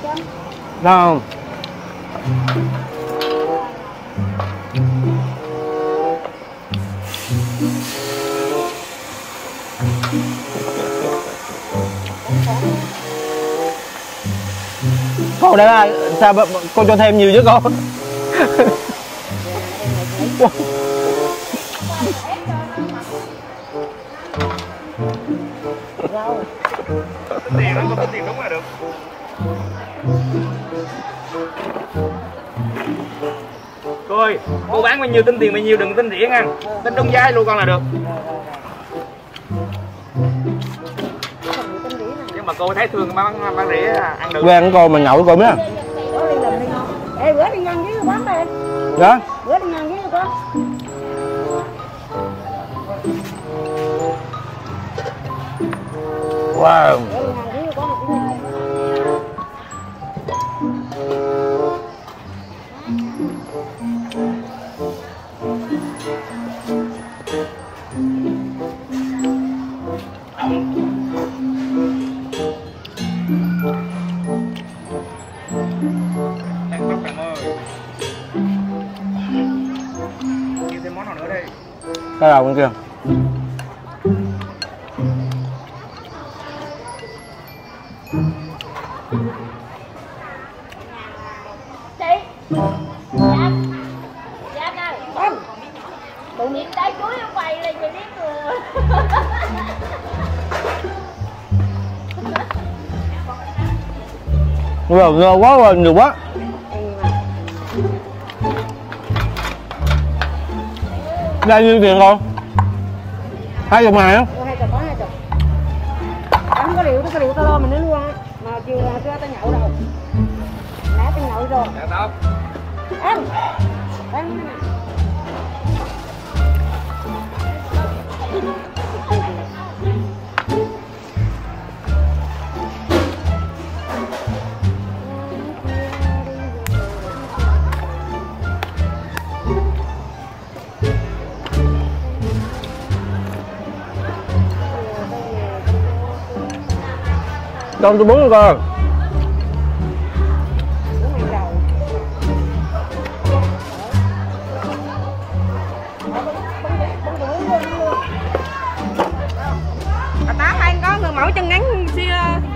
Không. Cô đây là sao cô cho thêm nhiều chứ cô? Tiền nó không có tiền đúng là được. Cô ơi, cô bán bao nhiêu tính tiền bao nhiêu, đừng tính rỉa nha. Tính đúng giá luôn con là được. Nhưng mà cô thấy thương bán bán rỉa ăn được. Quen cô mà nhậu cô biết không? Ê, bữa đi ăn với quán đây. Đó. Bữa đi ăn với con. Wow. Thêm món nào nữa đây. Cái đầu bên kia. Chị. Dạ. Dạ ơi. Không. Tụi miệng trái chuối nó quay lên cho biết rồi. Rồi, ngon quá rồi, nhiều quá. Đây nhiêu tiền con? Hai chục ngàn á? Hai chục, có hai chục. Không có liệu, có liệu tao lo mình nữa luôn á. Mà chiều chưa tao nhậu rồi. Nãy tao nhậu rồi. Dạ tao. Em. Em. Con tôi bún con. Tám anh có người mẫu chân ngắn xia.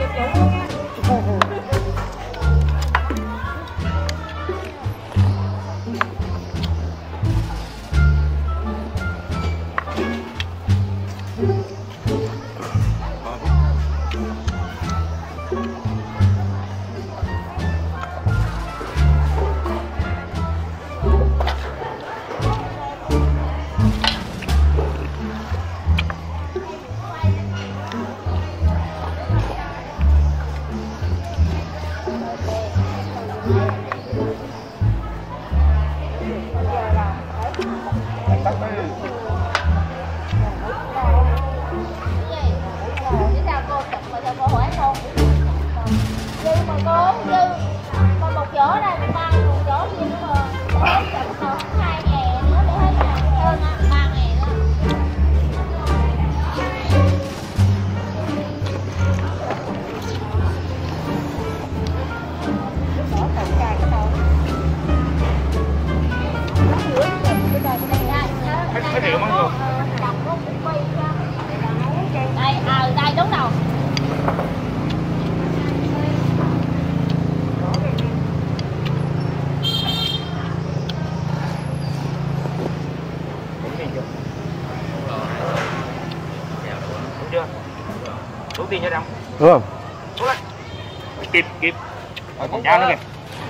Đủ tiền cho Đông. Đúng không? Đủ lên. Kịp, kịp. Rồi còn cháo nữa kìa.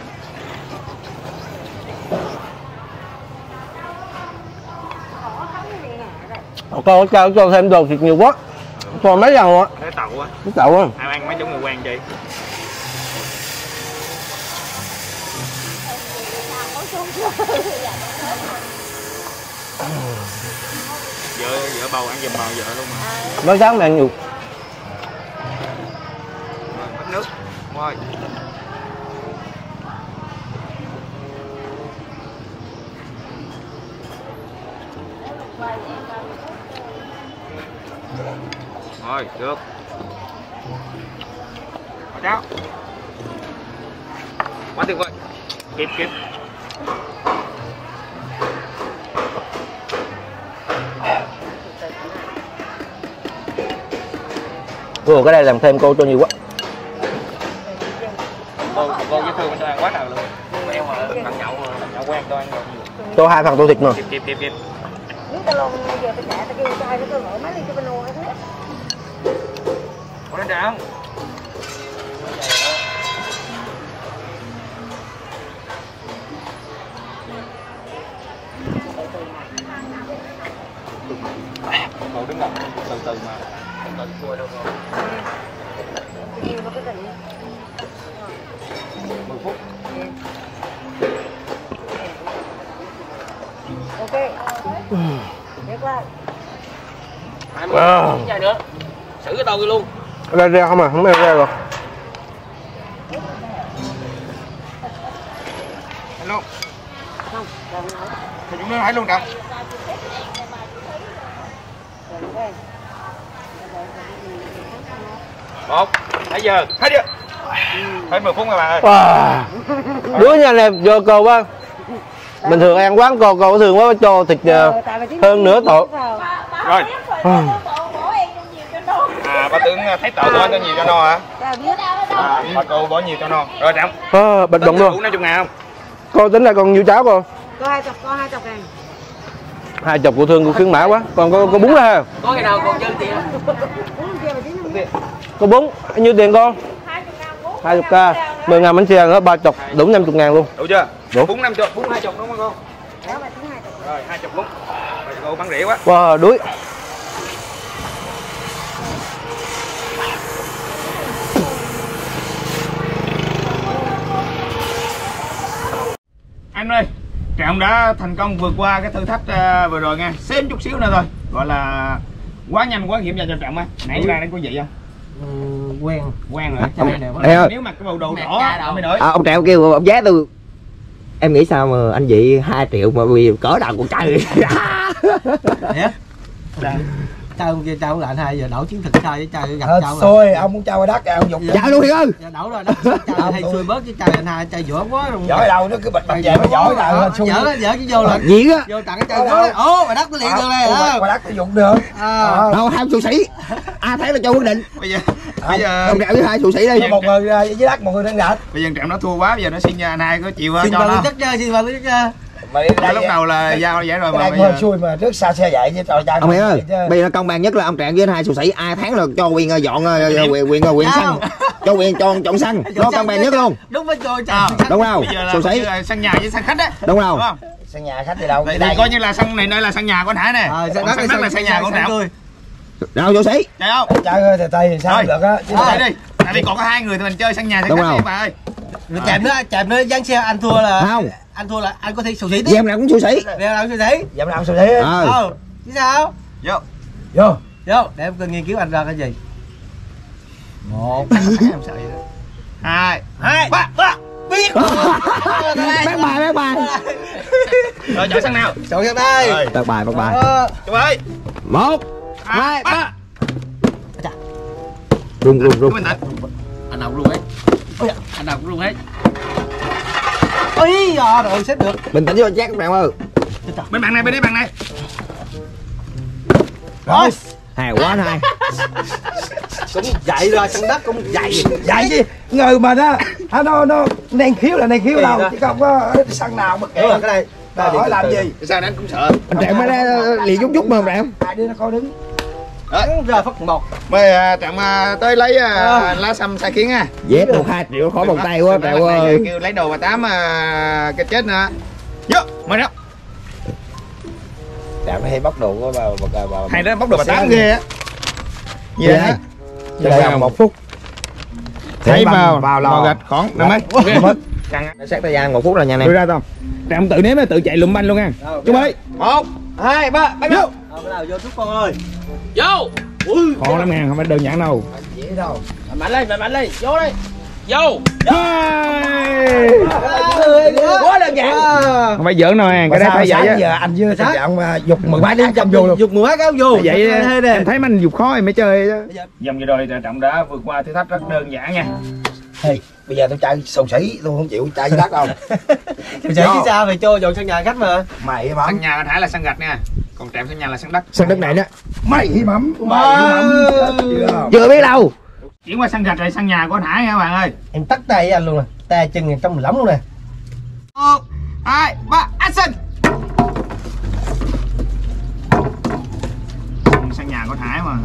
Con cho cho thêm đồ thịt nhiều quá. Còn mấy lần rồi á. Cái tàu á. Cái tàu á. Ai ăn mấy chỗ người quen chị. Vợ vợ bầu ăn giùm bầu vợ luôn mà. Mới sáng mẹ ăn nhiều. Rồi mất nước. Thôi. Rồi, được. Cháo. Quá tuyệt vời. Kịp kịp. Ủa cái đây làm thêm cô cho nhiều quá. Cô cô với Phương cho ăn quá trời luôn. Em mà ăn nhậu nhậu quen tôi ăn nhiều. Cho hai phần tô thịt nữa. Kịp kịp kịp kịp. Nếu tao lon giờ tao chạy tao kêu trai nó tao gọi mấy ly cho tao nuôi hết. Có đến trà không? Cậu đứng ngồi từ từ mà từ cua đâu rồi. mười phút. Ok. Được rồi. hai mươi giây nữa. Xử cái tôi luôn. Ra ra không à, không ra ra rồi. Hello. Không, thì chúng nó hãy luôn đâu. Một, hai giờ, hai giờ. Hết mười phút các bạn ơi. Wow. Đứa nha anh em, vô cô quá. Bình thường ăn quán cô, cô thường quá cho thịt hơn nữa tội. Rồi. À, bà tưởng thấy tội thôi cho nhiều cho no hả? À, bà cô bỏ nhiều cho no. Rồi Trọng. À, bịch bụng luôn. năm mươi ngàn không? Cô tính là còn nhiêu cháo cô? Có hai chục, có hai chục ngàn. Hai chục của thương của khuyến mãi quá. Còn có, có bún ra ha? Có ngày nào còn dư tiền không? Có bún, nhiêu tiền con? hai mươi k, mười ngàn bánh xe nữa, ba chục, đủ năm mươi ngàn luôn. Đủ chưa? Đủ. Bún năm chục, bún hai chục đúng không con? Rồi, hai chục bún. Rồi cô bán rẻ quá. Wow, đuối. Anh ơi, Trọng đã thành công vượt qua cái thử thách uh, vừa rồi nha. Xem chút xíu nữa thôi. Gọi là quá nhanh quá hiểm dành cho Trọng á. Nãy ra đến có gì không? Ừ, quen Quen rồi. Ê ơi. Nếu mà cái màu đồ đỏ ông mới đổi. À, ông Trèo kêu ông giá tôi. Em nghĩ sao mà anh chị hai triệu mà vì cỡ đầu con trai. Thiệt? Tao kia tao lại hai giờ đổ chiến thực sai với trai gặp Ờ, tao xôi, ông muốn trao đất ông dục. Dạ luôn Thiệt ơi. dạ đổ rồi đó trai hay xui bớt với trai anh hai trai dở quá rồi Giỏi đâu nó cứ bịch bịch về nó giỏi đâu xui. dở dở chứ vô là Gì á? vô tặng cái trai đó ố bà đất nó liền được này Qua đất tôi dụng được. Đâu hai xù xỉ. Ai thấy là cho quyết định. Bây giờ bây giờ Ông Trèo với hai xù xỉ đi. Một người dưới đất, một người đang gạch. bây giờ Trọng nó thua quá, bây giờ nó xin anh hai có chịu xin cho vào nó. chất chơi xin vào chất chơi. Mà Đã lúc đầu là giao vậy rồi mà cái bây đây giờ xui mà trước xa xe vậy chứ trời trai. Ông hiểu ơi, bây giờ công bằng nhất là ông Trạng với anh hai xù xỉ ai thắng là cho quyền uh, dọn uh, quyền quyền uh, quyền xăng. Cho quyền chọn chọn xăng. Nó công bằng nhất luôn. Đúng với trôi trời. Đúng không? bây giờ là Xù xỉ. sân nhà với sân khách đấy. Đúng không? không? Sân nhà khách thì đâu. Vậy thì coi như là sân này đây là sân nhà của anh Hải nè. Ờ, Còn sân đất là sân nhà của anh Trọng. Đâu xù xỉ. Chạy không? Trời ơi, thì tay thì sao Thôi, được á. Chứ chạy đi. Tại vì còn có hai người thì mình chơi sân nhà sân Đúng khách không? đi bà ơi. Rồi chạm nữa, chạm nữa dán xe anh thua là Không. anh thua là anh có thể xù xỉ tiếp. Game nào cũng xù xỉ. Đeo nào xù xỉ. dậm nào xui thế. Ờ. Ờ, chứ sao? Vô. Vô. Vô, để em cần nghiên cứu anh ra cái gì. Một. Em sợ vậy. Hai. Hai. Ba. Ba. Biết. Bác bài bác bài. Rồi chọn sân nào? Chọn cho đây. Bác bài bác bài. Chú ơi. Một. Hai. Ba. Rung rung rung. Bình tĩnh. Anh nào cũng luôn hết. Anh nào cũng luôn hết. Ý à, rồi xếp được. Bình tĩnh cho chắc các bạn ơi. Bên bạn này, bên đây bạn này. Rồi. Hay quá anh hai. Cũng dậy ra sân đất cũng dậy. Vậy chứ người mà nó à, nó nó đang khiếu là đang khiếu Kỳ đâu đó. chứ không có sân nào mà kệ. Đúng rồi, cái đây. Rồi hỏi làm gì? Sao anh cũng sợ. Anh Trạng mới ra liền chút chút mà ông Trạng. Hai đứa nó coi đứng. Bắn ra phát một. Mời à, Trọng à, tới lấy à, lá xăm sai khiến nha. Dép một hai triệu khỏi một tay quá Trạng ơi. Kêu lấy đồ bà Tám à, cái chết nữa. Vô, mời đó. Trạng hay bắt đồ của bà bà bà. Hay đó bóc đồ bà Tám ghê á. Gì Gì vậy? đây? Cho đây một phút. Thấy vào, vào lò. lò gạch khoảng năm mấy. Nó sát thời gian một phút rồi nha anh em. Đưa ra không? Trọng tự nếm là tự chạy lụm banh luôn nha. Chú ơi. Một, hai, ba, bắt vô. Ờ, cái nào vô chút con ơi. Vô. Còn năm ngàn không phải đơn giản đâu. Dễ đâu. Mạnh lên, mạnh lên. Vô đi. Vô. Quá đơn giản. Không phải giỡn đâu anh, cái đấy phải vậy á. Giờ anh chưa thực trạng mà dục mười mấy đến trăm vô luôn. Dục mười mấy cái vô. Vậy em thấy mấy anh dục khó em mới chơi chứ. Dòng vừa rồi Trọng đã vượt qua thử thách rất đơn giản nha. Thì Bây giờ tôi chơi xù xí, tôi không chịu chơi với đất đâu. Thì chứ sao phải cho dọn sân nhà khách mà. Mày mắm. Sân nhà anh Hải là sân gạch nha, còn Trạm sân nhà là sân đất. Sân đất này đó. Mày mắm. Mày mắm. Chưa biết đâu. Chuyển qua sân gạch rồi sân nhà của anh Hải nha các bạn ơi. Em tắt tay với anh luôn nè, tay chân trong lỏng luôn nè. Một, hai, ba, action. Sân nhà của anh Hải mà.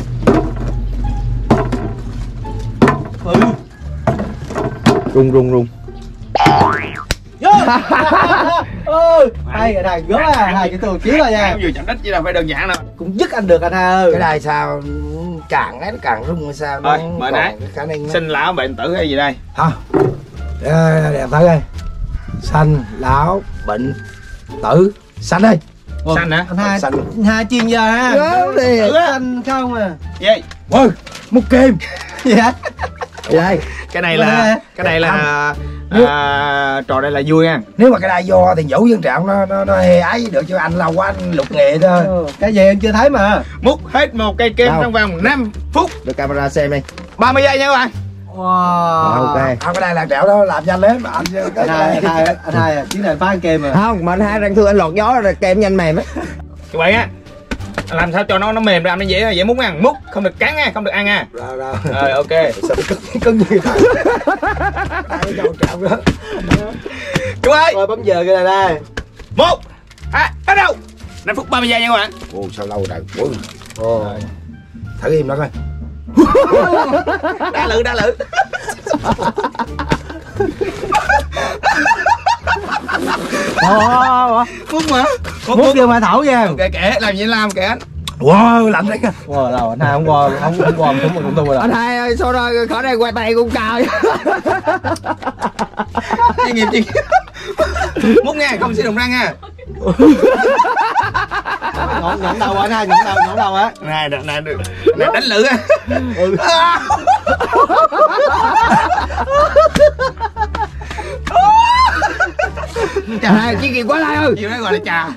Ừ. Rung rung rung. Vô. Ôi, hay rồi này, gớm à, này cho tôi kiếm rồi nha. Không vừa chạm đất chỉ là phải đơn giản đâu. Cũng dứt anh được anh hai ơi. Cái này sao càng ấy nó càng rung hay sao? Thôi, Nó mời còn nãy. cái khả năng. Sinh lão bệnh tử hay gì đây? Hả? Để, để tới đây. Sanh, lão, bệnh, tử. Sanh đây. Xanh hả? Anh hai, Xanh. anh hai chuyên gia ha. Gớm đi. Anh không à. Gì? Ôi, múc kim. Dạ. Vậy. Cái này Cái là này- cái này là à, trò đây là vui nha. Nếu mà cái này vô thì Vũ Dân Trạng nó nó nó hề ấy được cho anh lâu quá anh lục nghề thôi. Ừ, cái gì em chưa thấy mà. Múc hết một cây kim Đâu? trong vòng năm phút Được camera xem đi. ba mươi giây nha các bạn. Wow. Ok. Không, cái này là trẹo đó làm nhanh lên mà anh cái Anh hai, anh này. hai, anh hai à, chuyến này phá ăn kem mà. Không, mà anh hai đang thương anh lọt gió rồi kem nhanh mềm á. Các bạn á, làm sao cho nó nó mềm ra nó dễ dễ múc nha, múc không được cắn nha, không được ăn nha. Rồi rồi. Rồi ok. Sao cứng cứng như vậy? Cái đầu trẹo đó. Chú ơi, Rồi bấm giờ cái này đây. một, hai, bắt đầu. năm phút ba mươi giây nha các bạn. Ồ sao lâu rồi. Ôi. Ồ. Thử im đó coi. Đá lự đá lự. Ồ, Múc mà. Múc muốn múc. kêu mai thảo nha. Kệ kệ làm gì làm kệ anh. Wow, lạnh đấy. Wow, đâu anh hai không qua, không không qua cũng cũng tôi rồi. Anh hai ơi, sau đó khỏi đây quay tay cũng cao. Chuyên nghiệp chuyên nghiệp. Múc nha, không sử dụng răng nha. Nhọn nhọn đầu anh hai, nhọn đầu, nhọn đầu á. Này này này này đánh lự á. Trời ơi, chuyên nghiệp quá Lai ơi. Điều đó gọi là trà.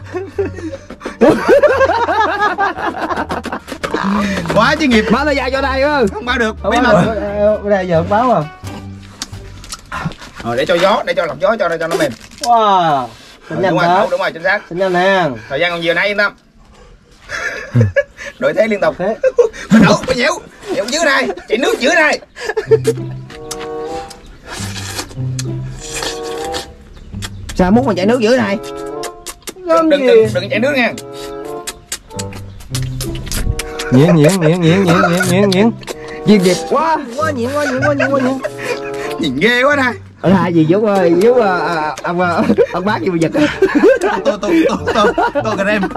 Quá chuyên nghiệp. Báo thời gian cho đây ơi. Không báo được. Không Bí báo mật. được. Cái này giờ không báo à. Rồi để cho gió, để cho lọc gió cho cho nó mềm. Wow. Sinh nhanh Đúng rồi, hả? đúng rồi, chính xác. Sinh nhanh nè. Thời gian còn nhiều nay yên tâm. Đổi thế liên tục. Thế. Mình đổ, mình nhịu. Nhịu dưới này, chạy nước dưới này. Sao múc mà chảy nước dưới này? Đừng đừng đừng, đừng chạy nước nha. Nhuyễn nhuyễn nhuyễn nhuyễn nhuyễn nhuyễn nhuyễn nhuyễn. Chuyên nghiệp Quá, quá nhuyễn quá nhuyễn quá nhuyễn quá nhuyễn. Nhìn ghê quá này. Anh hai gì giúp ơi, giúp uh, ông uh, ông bác gì mà giật. Tô tô tô tô tô cà rem.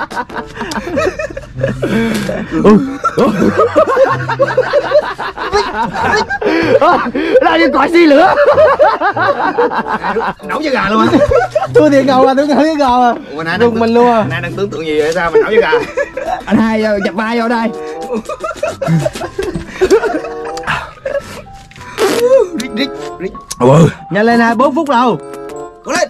Là đi còi xi lửa. Nấu với gà luôn á. Tôi thì ngầu à, tôi ngầu với ngầu à. Ủa, nay Rung đang- mình luôn à. Nay đang tưởng tượng gì vậy sao mà nấu với gà? Anh hai uh, chặt vai vô đây. Rít rít rít. Ừ. Nhanh lên hai, bốn phút đâu. Cố lên.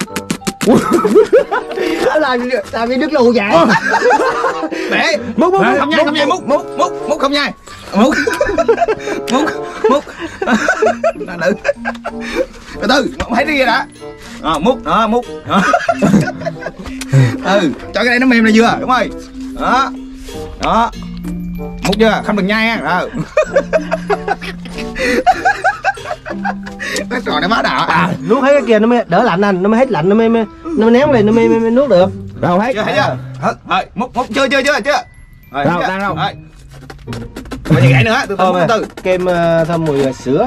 Làm làm đi nước lù vậy. Bể. Múc múc Không nhai, không nhai, múc múc múc múc không nhai. Múc. Múc múc. Đã lự. Từ từ, hãy đi ra đã. Ờ, múc, đó, múc. Đó. Ừ, cho cái này nó mềm là vừa, đúng rồi. Đó. Đó. Múc chưa? Không được nhai nha. Ờ. Cái trò này bá đạo. À, Nuốt hết cái kia nó mới đỡ lạnh anh, nó mới hết lạnh nó mới mới nó mới nén lên nó mới, mới, mới nuốt được. Đâu hết. chưa thấy chưa? Rồi, múc múc chưa chưa chưa chưa. Rồi, Đâu, chưa? đang đâu? Rồi. Còn gì gãy nữa, từ từ Thơm à. từ từ. Kem uh, thơm mùi sữa.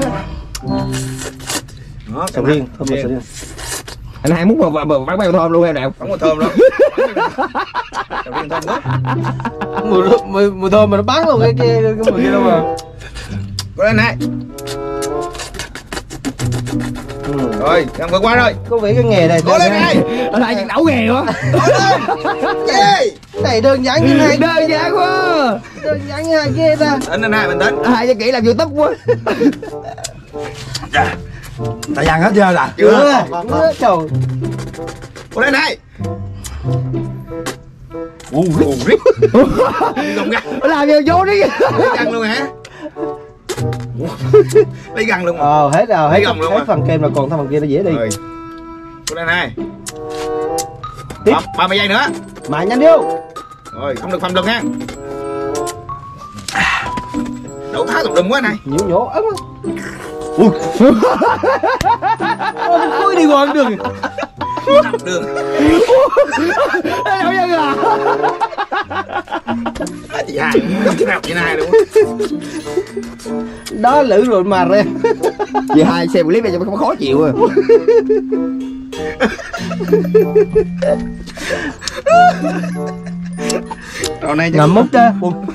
Đó, Sầu riêng, thơm mùi sữa riêng. Anh hai múc mà mà bắt bao thơm luôn em nào. Không có thơm đâu. Sầu riêng thơm quá. Mùi, mùi, mùi thơm mà nó bắn luôn cái kia cái mùi kia đâu mà. Cố lên này. Ừ. Rồi, em vượt qua rồi. Có vẻ cái nghề này Cố lên này. Anh hai nấu nghề quá. Cố lên. Yeah. cái này đơn giản như hai Đơn giản quá. đơn giản như hai kia ta. Tính lên này, bình tĩnh. Anh hai cho kỹ làm YouTube quá. Thời gian hết chưa là? Chưa. Chưa. Trời. Cố lên này. Ù rít. Gồng gắt. Làm vô vô đi. Căng luôn hả? lấy gần luôn mà. Ờ hết rồi, hết, Lấy gồng luôn hết mà. phần kem là còn thằng phần kia nó dễ đi. Rồi. Cô lên này. Tiếp. ba mươi giây nữa. Mà nhanh vô. Rồi, không được phầm lực nha. Đổ tháo tùm lum quá này. Nhổ nhổ ấm. Ui. Ôi đi qua đường. Đường. Đâu vậy à? Chị hai, cái nào chị hai luôn. Đó lử rồi mà ra. Chị hai xem clip này cho nó khó chịu à. Trò này Ngậm mút chứ.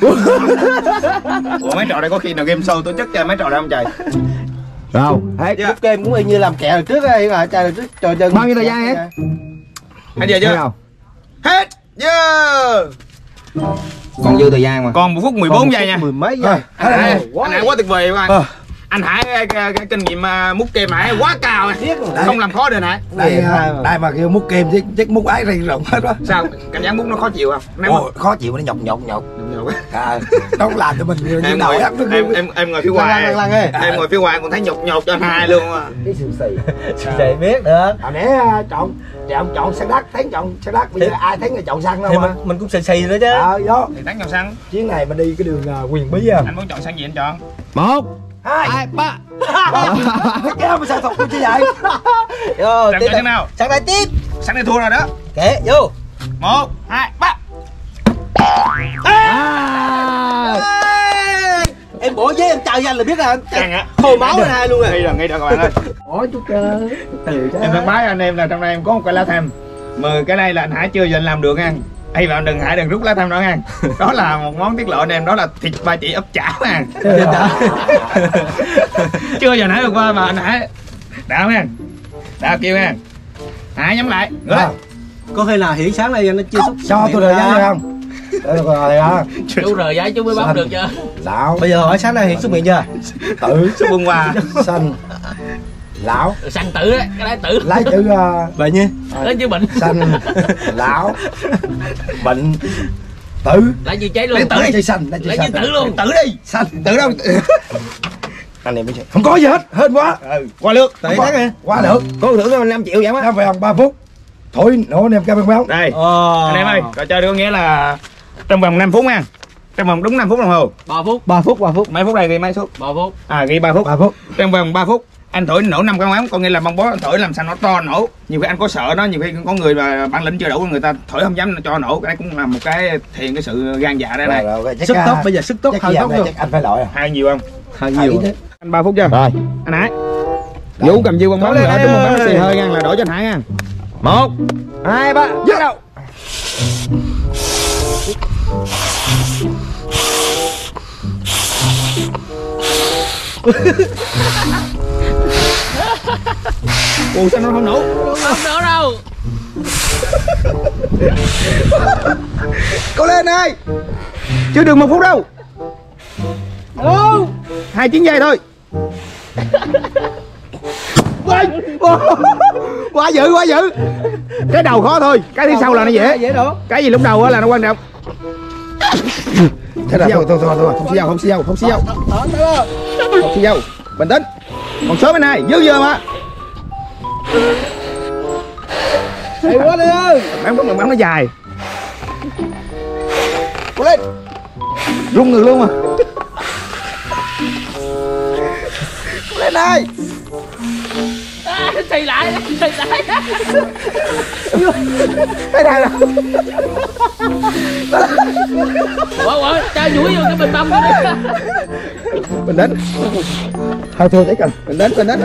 Ủa mấy trò đây có khi nào game show tổ chức cho mấy trò đây không trời? Rồi, hết Dạ. mút kem cũng y như làm kẹo trước đây à, trời trước trò chơi. Bao nhiêu thời gian em? Hết giờ chưa? Hết giờ. Còn dư thời gian mà. Còn một phút mười bốn giây nha. Mười mấy giây. Anh Hải, anh Hải quá tuyệt vời các bạn. Anh Hải cái, cái, cái kinh nghiệm uh, múc kem Hải quá cao này. Không làm khó được Hải. Đây, đây mà kêu múc kem chứ chắc múc ái rây rộng hết đó. Sao cảm giác múc nó khó chịu không? Nếu Ồ, khó chịu nó nhọc nhọc nhọc. mà... À, nó không làm cho mình như em, đầu ngồi, áp nó em em em ngồi phía ngoài lăng ơi. em ngồi phía ngoài còn thấy nhột nhột cho anh Hai luôn à. cái xù xì. Chị biết được. Hồi nãy chọn chọn chọn xe đất, thấy chọn xe đất, bây giờ ai thấy người chọn xăng đâu Thì mà. mình mình cũng xì xì nữa chứ. Ờ đó. Thì tán nhau xăng. Chuyến này mà đi cái đường uh, Quyền Bí à. Anh muốn chọn xăng gì anh chọn? Một, Hai, hai, ba. cái kéo mà sao thục như vậy? Vô, Chọn tiếp xăng nào? Sang đây tiếp. Xăng này thua rồi đó. Kệ, vô. Một, hai, ba. Em bỏ giấy em chào danh là biết là Chàng ạ. hồi máu anh Hai luôn rồi. Ngay rồi, ngay rồi các bạn ơi. Ủa chút từ Em thân bái anh em là trong đây em có một cái lá tham. Mời cái này là anh Hải chưa giờ anh làm được nha. Hay là đừng Hải đừng rút lá tham đó nha. Đó là một món tiết lộ anh em, đó là thịt ba chỉ ấp chảo nha. Chưa giờ Hải được qua mà anh Hải đạo nha. Đạo kêu nha. Hải nhắm lại. Ngửa lên. Có khi nào hiển sáng nay nó chưa xúc. cho tôi thời gian không? Đây là rồi á. Chú rời giấy chú mới bấm được chưa? Lão Bây giờ hỏi sáng nay hiển xúc miệng chưa? tự Số buông qua. xanh lão Xăng tử đấy, cái đấy tử. lấy chữ uh, Vậy nha. Lấy chữ bệnh. xanh lão bệnh tử Lấy chữ cháy luôn. Lấy tử lấy đi. chữ xanh lấy chữ Lấy xanh chữ tử luôn. Tử đi. xanh Tử đâu? anh em mới chơi không có gì hết hên quá Ừ. Qua lượt. Tại tháng nè. quá được Có thưởng cho năm triệu vậy á. năm vòng ba phút thổi nổ anh em ca băng Đây. Ờ. Anh em ơi, trò chơi có nghĩa là trong vòng năm phút nha. Trong vòng đúng năm phút đồng hồ. ba phút. ba phút, ba phút. Mấy phút đây ghi mấy phút? ba phút. À ghi ba phút. ba phút Trong vòng ba phút anh thổi nổ năm con ống, có nghĩa là bong bó anh thổi làm sao nó to nổ. Nhiều khi anh có sợ nó, nhiều khi có người mà bản lĩnh chưa đủ, người ta thổi không dám cho nổ. Cái đấy cũng là một cái thiền cái sự gan dạ đây này. rồi, rồi, chắc Sức à, tốc bây giờ sức tốc chắc hơi giờ tốc này luôn. chắc anh phải lội à Hai nhiều không? Hơi Hai nhiều. thế. Anh ba phút chưa? Rồi. Anh Hải. Vũ cầm chiêu con bóng lên nữa, em đúng một bóng ơi. xì hơi nha, là đổ cho anh Hải nha. Một, hai, ba. Bắt đầu. Ủa sao nó không nổ? Không nữa đâu. Cố lên ơi. Chưa được một phút đâu. Hai chín giây thôi. Quá, quá dữ quá dữ. Cái đầu khó thôi, cái phía sau là nó dễ. Dễ đổ. Cái gì lúc đầu á là nó quan trọng. thế là thôi thôi thôi thôi Không xí dầu, không xí dầu, không xí dầu. Không xí dầu. Bình tĩnh. Còn sớm bên này, dư dưa mà. Hay quá đi ơi. Bắn bắn bắn nó dài. Cố lên. Rung người luôn mà. Cố lên đây. À, xì lại, xì lại. Cái này là Ủa, ủa, cho nhủi vô cái bình bông đó đi. bình tĩnh. thôi thôi đấy cần Bình tĩnh, bình tĩnh.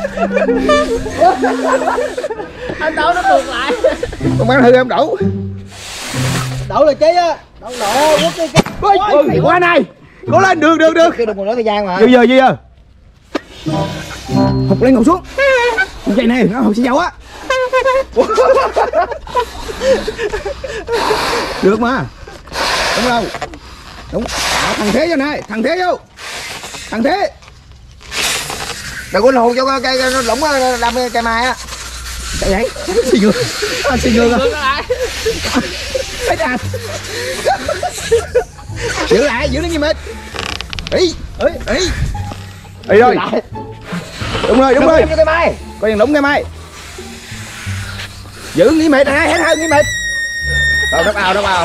Anh đâu nó tuột lại. Con bắn hư em đổ. Đổ là cháy á. Đổ nổ quất cái cái. Ôi, ôi, quá này. Cố lên, được được được. Cái được một nửa thời gian mà. Dư dơ, dư dơ. Hụt lên ngồi xuống. Vậy này, nó hụt xì dầu á. Được mà. Đúng đâu. Đúng. Đó, thằng Thế vô này, thằng Thế vô. Thằng Thế. Đừng có lộn cho cái cái nó lủng đâm cây mai á. Chạy vậy. Xì ngược. À, xì ngược à. Ngược lại. Thấy ra. Giữ lại, giữ nó như mệt. Ý, ý, ý. đi rồi, đúng rồi, đúng rồi, cái mai coi chừng đúng cái máy, giữ nghỉ mệt hai hết hơn nghỉ mệt, rồi đắp ao đắp ao,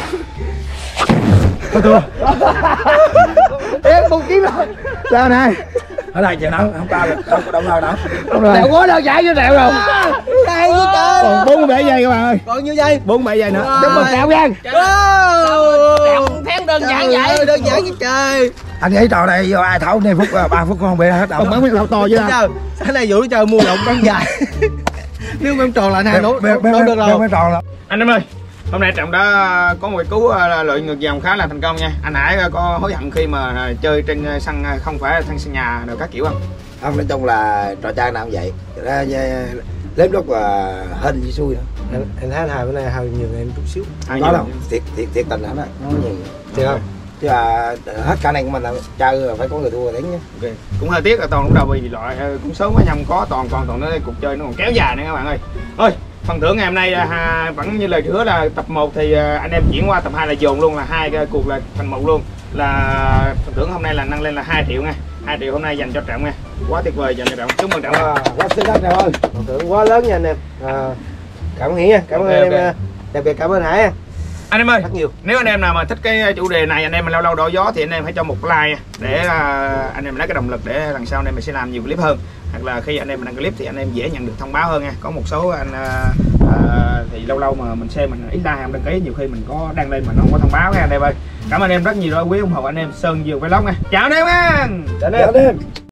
em một kiếm rồi sao này, ở đây chờ nắng không cao được, không có động nào đâu. đúng rồi, đèo có đâu chạy vô đèo rồi đây với trời còn bốn mươi bảy giây các bạn ơi, còn nhiêu giây bốn mươi bảy giây nữa, chúc mừng Trọng Giang Đèo tháng đơn giản vậy. đơn giản với trời Anh nghĩ trò này vô ai thấu này phút ba phút con không bị hết đâu. không bắn biết đầu to chứ đâu, cái này vụ trời mua lộn bắn dài nếu mà em tròn lại này nổ Bé- bé- đâu bé- được bé- đâu bé tròn lắm. anh em ơi. Hôm nay Trọng đã có một cái cú ờ, lợi ngược dòng khá là thành công nha. Anh Hải có hối hận khi mà chơi trên sân không phải sân sân nhà rồi các kiểu không? Không, nói chung là trò chơi nào cũng vậy. Ra lép lúc là hên chỉ xui thôi. anh, anh thấy hai bữa nay hơi nhiều em chút xíu Ai Đó nhiều đâu, thiệt thiệt thiệt tình hả đó. Nó nhiều. thiệt không Chứ là hết khả năng của mình là chơi là phải có người thua đánh nhé. Ok. Cũng hơi tiếc là toàn lúc đầu vì loại ờ, cũng sớm quá nhầm có toàn còn toàn nó đây cuộc chơi nó còn kéo dài nữa các bạn ơi. Thôi phần thưởng ngày hôm nay à, vẫn như lời hứa là tập một thì à, anh em chuyển qua tập hai là dồn luôn, là hai cái cuộc là thành một luôn, là phần thưởng hôm nay là nâng lên là hai triệu nha, hai triệu hôm nay dành cho Trọng nha, quá tuyệt vời dành cho Trọng, chúc mừng Trọng. à, quá xinh lắm ơi phần thưởng quá lớn nha anh em à, cảm ơn Hiển nha, cảm ơn Ok, em ok. à, đặc biệt cảm ơn Hải nha. Anh em ơi, Rất nhiều. nếu anh em nào mà thích cái chủ đề này, anh em mà lâu lâu đổi gió thì anh em hãy cho một like nha, để uh, anh em lấy cái động lực để lần sau anh em mình sẽ làm nhiều clip hơn, hoặc là khi anh em mình đăng clip thì anh em dễ nhận được thông báo hơn nha. Có một số anh uh, uh, thì lâu lâu mà mình xem mình ít like em đăng ký, nhiều khi mình có đăng lên mà nó không có thông báo nha anh em ơi. Cảm ơn anh em rất nhiều đã quý ủng hộ anh em Sơn Dừa Vlog nha. Chào anh em nha. Chào anh Chào em. em.